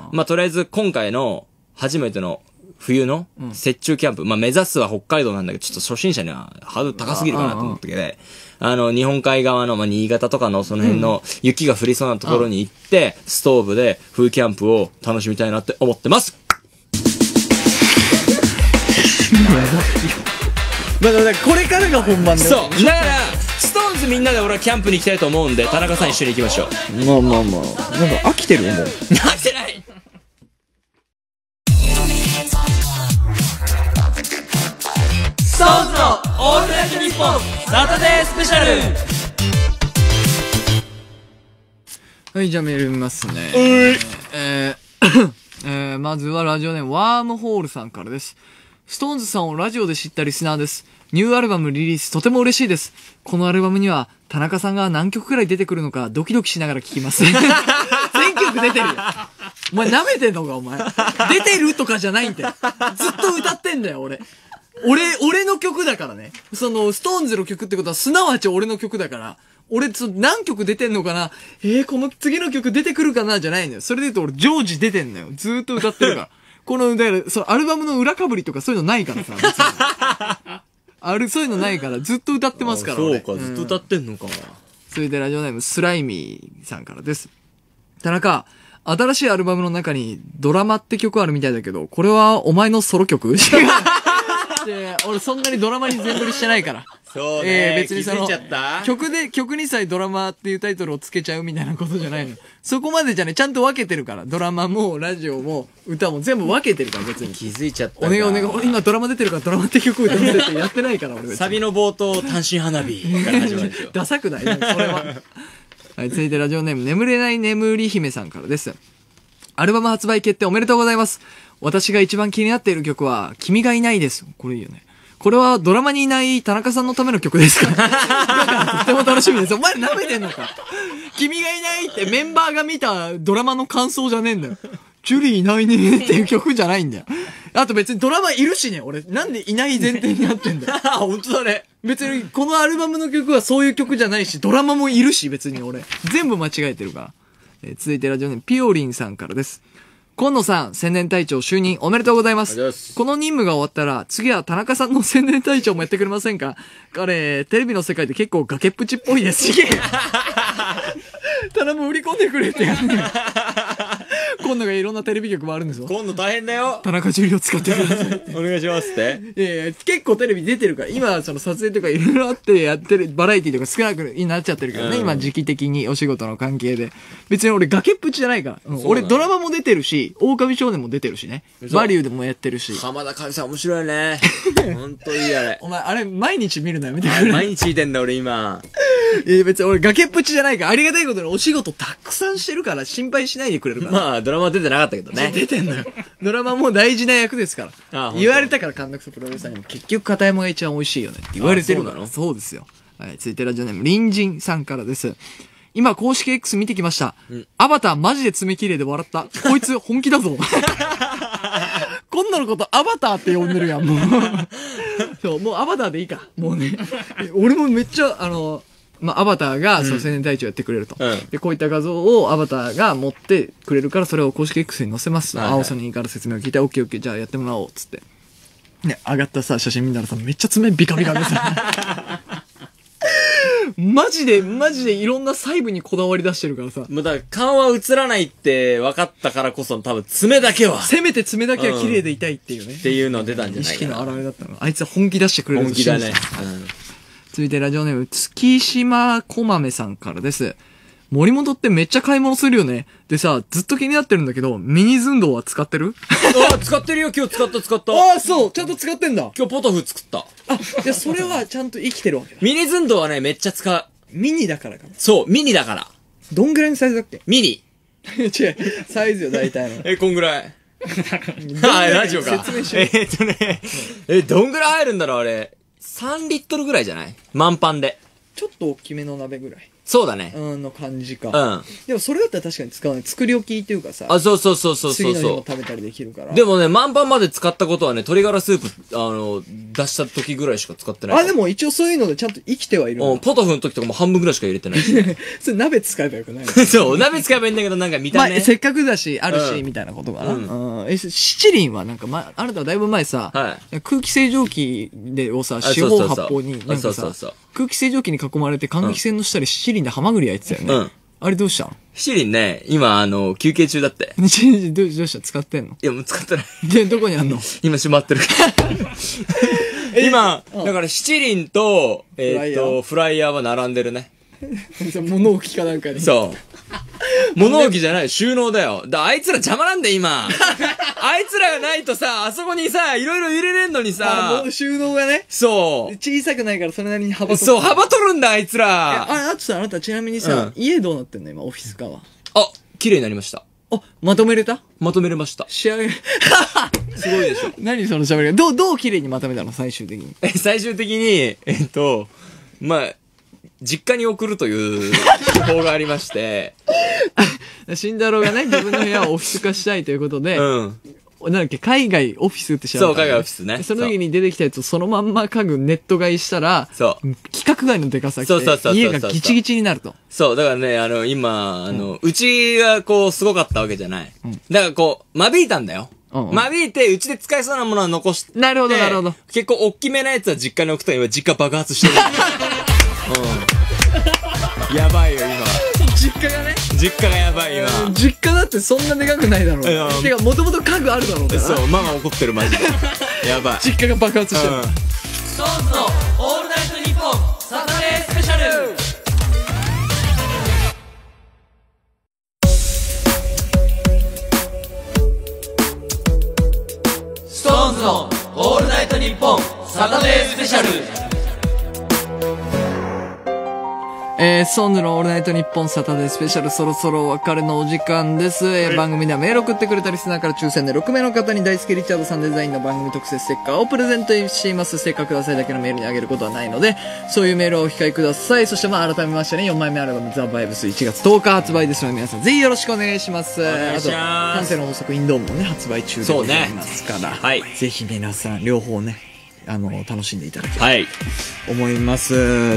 まあとりあえず今回の初めての冬の雪中キャンプ、まあ目指すは北海道なんだけど、ちょっと初心者にはハードル高すぎるかなと思ったけど、あの日本海側の、まあ新潟とかのその辺の雪が降りそうなところに行って、ストーブで冬キャンプを楽しみたいなって思ってます。 まあだからこれからが本番だよ。 そう。だから、ストーンズみんなで俺はキャンプに行きたいと思うんで、田中さん一緒に行きましょう。 まあまあまあ。なんか飽きてるよ、もう。 飽きてないストーンズのオールナイトニッポンサタデースペシャル。 はい、じゃあメール読みますね。えー、えー、まずはラジオネームワームホールさんからです。ストーンズさんをラジオで知ったリスナーです。ニューアルバムリリースとても嬉しいです。このアルバムには田中さんが何曲くらい出てくるのかドキドキしながら聴きます。全曲出てるよ。お前舐めてんのかお前。出てるとかじゃないんだよ。ずっと歌ってんだよ俺。俺、俺の曲だからね。その、ストーンズの曲ってことはすなわち俺の曲だから。俺、そ何曲出てんのかなえー、この次の曲出てくるかなじゃないのよ。それで言うと俺常時出てんのよ。ずーっと歌ってるから。この、だから、そう、アルバムの裏かぶりとかそういうのないからさ。別にある、そういうのないから、ずっと歌ってますから。 そうか、ずっと歌ってんのか。 それでラジオネーム、スライミーさんからです。田中、新しいアルバムの中にドラマって曲あるみたいだけど、これはお前のソロ曲？俺そんなにドラマに全振りしてないから。 そうね。 えー、別にその気づいちゃった曲で、曲にさえドラマっていうタイトルをつけちゃうみたいなことじゃないの。そこまでじゃね、ちゃんと分けてるから。ドラマも、ラジオも、歌も全部分けてるから、別に。 気づいちゃったか。 お願いお願い。今ドラマ出てるからドラマって曲歌ってってやってないから、俺別に。 サビの冒頭、単身花火から始まるでしょ。 ダサくないそれは。はい、続いてラジオネーム、眠れない眠り姫さんからです。アルバム発売決定おめでとうございます。私が一番気になっている曲は、君がいないです。これいいよね。これはドラマにいない田中さんのための曲ですか？だからとても楽しみです。お前舐めてんのか？君がいないってメンバーが見たドラマの感想じゃねえんだよ。ジュリーいないねっていう曲じゃないんだよ。あと別にドラマいるしね、俺。なんでいない前提になってんだよ。 あ、本当だね。 別にこのアルバムの曲はそういう曲じゃないし、ドラマもいるし、別に俺。全部間違えてるから。えー、続いてラジオネームピオリンさんからです。今野さん、宣伝隊長就任おめでとうございます。ますこの任務が終わったら、次は田中さんの宣伝隊長もやってくれませんか？彼、テレビの世界で結構崖っぷちっぽいですし。頼む、売り込んでくれってやるね。今野がいろんなテレビ局もあるんですよ。 今度大変だよ。 田中樹を使ってください。 お願いしますって。 いやいや、結構テレビ出てるから、今、その撮影とかいろいろあってやってる、バラエティとか少なくなっちゃってるからね、うん、今時期的にお仕事の関係で。別に俺崖っぷちじゃないから。うん、俺ドラマも出てるし、狼少年も出てるしね。バリューでもやってるし。 浜田かみさん面白いね。ほんといいあれ。 お前、あれ、毎日見るのやめてくれ。 毎日見てんだ俺今。 いや別に俺崖っぷちじゃないから、ありがたいことにお仕事たくさんしてるから心配しないでくれるから。 まあ、ドラマ出てなかったけどね。 出てんのよ。ドラマも大事な役ですから。言われたから監督とプロデューサーにも結局片山が一番美味しいよねって言われてるから。そうなの？そうですよ。はい、続いてラジオネーム、隣人さんからです。今公式 X 見てきました。うん、アバターマジで爪切れで笑った。こいつ本気だぞ。こんなのことアバターって呼んでるやん、もう。そう、もうアバターでいいか。もうね。俺もめっちゃ、あの、まあ、アバターが、その青年隊長やってくれると、うん。で、こういった画像をアバターが持ってくれるから、それを公式 X に載せます。はいはい、青ソニーから説明を聞いて、オッケーオッケー、じゃあやってもらおう、つって。ね、上がったさ、写真見たらさ、めっちゃ爪ビカビカでさ。マジで、マジでいろんな細部にこだわり出してるからさ。 もうだから顔は映らないって分かったからこそ多分爪だけは。 せめて爪だけは綺麗でいたいっていうね。うん、 っていうの出たんじゃないかな。 意識の表れだったの。あいつは本気出してくれる本気だね。うん、 続いてラジオネーム、月島こまめさんからです。森本ってめっちゃ買い物するよね。でさ、ずっと気になってるんだけど、ミニ寸胴は使ってる？ あ、使ってるよ。今日使った使った。 ああ、そう。ちゃんと使ってんだ。 今日ポトフ作った。 あ、いや、それはちゃんと生きてるわけ。 ミニ寸胴はね、めっちゃ使う。 ミニだからかな。 そう、ミニだから。 どんぐらいのサイズだっけ？ ミニ。 違う、サイズよ、大体の。 え、こんぐらい。あ、ラジオか。 説明しよう。 えーっとね、え、どんぐらい入るんだろう、あれ。さんリットルぐらいじゃない？満パンで。 ちょっと大きめの鍋ぐらい。 そうだね。 うん、の感じか。 うん。 でもそれだったら確かに使わない。作り置きっていうかさ。 あ、そうそうそうそうそ次の日うそも食べたりできるから。 う。でもね、満パンまで使ったことはね、鶏ガラスープ、あの、出した時ぐらいしか使ってない。 あ、でも一応そういうのでちゃんと生きてはいるんだ。 うん、ポトフの時とかも半分ぐらいしか入れてない。 それ鍋使えばよくない？ そう、鍋使えばいいんだけど、なんか見た目。 まあ、せっかくだし、あるし、 うんみたいなことかな。 ううん。え、七輪はなんか、ま、あなたはだいぶ前さ、 は空気清浄機で、をさ、 あ四方そうそうそう八方に、なんかさそうそうそう、 空気清浄機に囲まれて換気扇の下で七輪でハマグリ焼いてたよね。 うんあれどうしたの？ 七輪ね、今、あの、休憩中だって。 七輪どうどうした使ってんの？ いや、もう使ってない。 で、どこにあんの？ 今閉まってる。今、 うんだから七輪と、えーっと、フライヤーは並んでるね。 物置かなんかに。 そう。物置じゃない、収納だよ。だあいつら邪魔なんだよ、今。あいつらがないとさ、あそこにさ、いろいろ入れれんのにあ、 さもう、収納がね、 そ小さくないからそれなりに幅う。そう、幅取るんだ、あいつえら。 あ、あとさ、あなたちなみにさ、 うん家どうなってんの今、オフィスかは。 あ、綺麗になりました。 あ、まとめれた？ まとめれました。 仕上げ、 すごいでしょ。 何その喋り。どう、どう綺麗にまとめたの最終的に。 え、最終的に、えっと、まあ、実家に送るという手法がありまして、 慎太郎がね、自分の部屋をオフィス化したいということで、 うん。 なんだっけ、海外オフィスって調べたのそう海外オフィスねその時に出てきたやつをそのまんま家具ネット買いしたら、 そう規格外のデカさ来てそうそうそうそうそう家がギチギチになると。 そう、だからね、あの、今、あの、うちがこう、すごかったわけじゃない。だからこう、間引いたんだよ。 うんうん間引いて、うちで使えそうなものは残して。 なるほどなるほど。 結構大きめなやつは実家に置くと今、実家爆発してる。うん。やばいよ、今。 実家がね、 実家がやばい、今。 実家だってそんなでかくないだろう。 うんてか、もともと家具あるだろうから。 そう、ママ怒ってる、マジで。やばい。 実家が爆発してる。 うん。 ストーンズのオールナイトニッポンサタデースペシャル。ストーンズのオールナイトニッポンサタデースペシャル。 えー、ソンズのオールナイトニッポンサタデースペシャル、そろそろお別れのお時間です。えー、番組ではメールを送ってくれたリスナーから抽選でろくめいの方に大輔リチャードさんデザインの番組特設ステッカーをプレゼントしています。ステッカーくださいだけのメールにあげることはないので、そういうメールをお控えください。そしてまあ改めましてね、よんまいめアルバムザ・バイブスいちがつとおか発売ですので、皆さんぜひよろしくお願いします。 願いしますあと、感性の法則インドームもね、発売中でございますから、 はいぜひ皆さん両方ね、あの、楽しんでいただければはい。 と思います。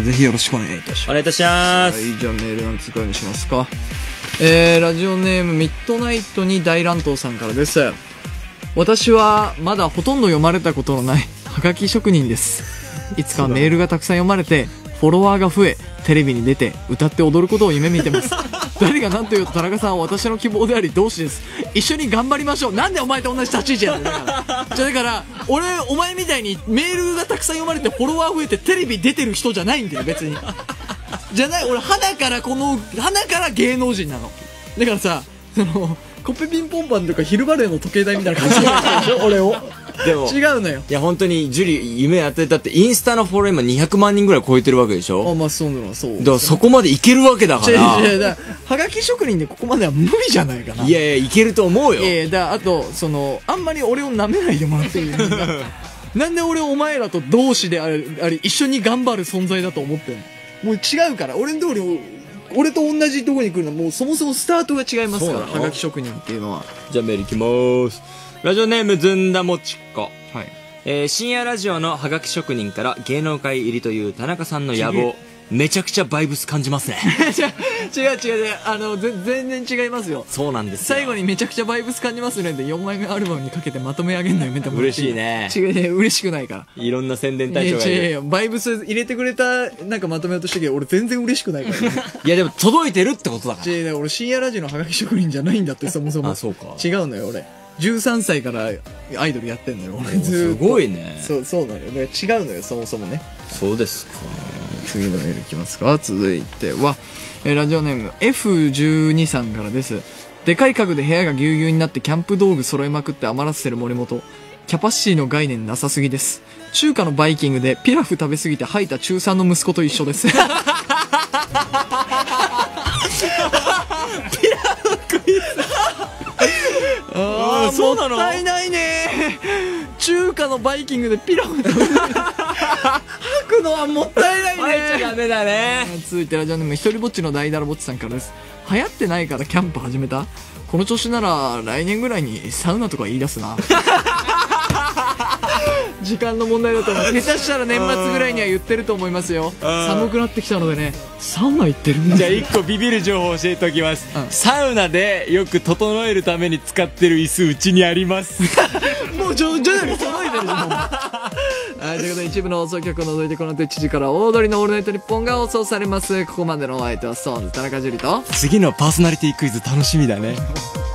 ぜひよろしくお願いいたします。 お願いいたします。 はい、じゃあメールなんつうかにしますか。えー、ラジオネームミッドナイトに大乱闘さんからです。私はまだほとんど読まれたことのないハガキ職人です。いつかメールがたくさん読まれて、フォロワーが増え、テレビに出て歌って踊ることを夢見てます。誰が何と言うと田中さんは私の希望であり同志です。一緒に頑張りましょう。なんでお前と同じ立ち位置やねん。だからじゃあだから俺お前みたいにメールがたくさん読まれてフォロワー増えてテレビ出てる人じゃないんだよ別に。じゃない、俺花からこの花から芸能人なの。だからさ、そのコッペピンポンパンとか昼バレーの時計台みたいな感じでしょ俺を。 でも、 違うのよ。 いや、本当に、ジュリ、夢当てだって、インスタのフォロワー今にひゃくまんにんぐらい超えてるわけでしょ？ あ、まあそうなの、そう。 だからそこまでいけるわけだか違うら。 違う、だからはがき職人でここまでは無理じゃないかな。 いやいや、いけると思うよ。 いやいや、だあと、その、あんまり俺を舐めないでもらっていい？なんで俺お前らと同志であり、あり一緒に頑張る存在だと思ってんの？もう違うから、俺の通り、俺と同じとこに来るのはもうそもそもスタートが違いますから、 そうなのはがき職人っていうのは。 じゃあメールいきまーす。ラジオネームずんだもちこ。 はい。 えー、深夜ラジオのハガキ職人から芸能界入りという田中さんの野望、めちゃくちゃバイブス感じますね。 違う違う違う、あの、ぜ全然違いますよ。 そうなんですよ。 最後にめちゃくちゃバイブス感じますねでよんまいめアルバムにかけてまとめ上げるのやめてもらっていい？ 嬉しいね違う違う、嬉しくないから。 いろんな宣伝隊いや長がいる。 違う違う、バイブス入れてくれた、なんかまとめようとしたけど、俺全然嬉しくないから、ね。 いやでも届いてるってことだから。 違う、俺深夜ラジオのハガキ職人じゃないんだって、そもそも。 あそうか違うのよ、俺。じゅうさんさいからアイドルやってんのよ、俺。ずーっとすごいね。 そう、そうなのよ。だから違うのよ、そもそもね。 そうですか。 次のメールいきますか。続いては、えーラジオネーム エフじゅうに さんからです。でかい家具で部屋がぎゅうぎゅうになってキャンプ道具揃えまくって余らせてる森本。キャパシティの概念なさすぎです。中華のバイキングでピラフ食べすぎて吐いた中さんの息子と一緒です。 ああ、 そうなのもったいないね。中華のバイキングでピラフ食べる吐くのはもったいないね。 入っちゃダメだね。 続いてラジオネーム一人ぼっちの大だらぼっちさんからです。流行ってないからキャンプ始めた？この調子なら来年ぐらいにサウナとか言い出すな。時間の問題だと思う。下手したら年末ぐらいには言ってると思いますよ。寒くなってきたのでね、サウナ行ってるんだ。 じゃあ一個ビビる情報教えておきます、 うん、 サウナでよく整えるために使ってる椅子うちにあります。 もう徐々に揃えてるじゃん。はい、ということで一部の放送局を除いてこの後いちじから大通りのオールナイトニッポンが放送されます。ここまでのお相手はストーンズ田中樹と、 次のパーソナリティクイズ楽しみだね。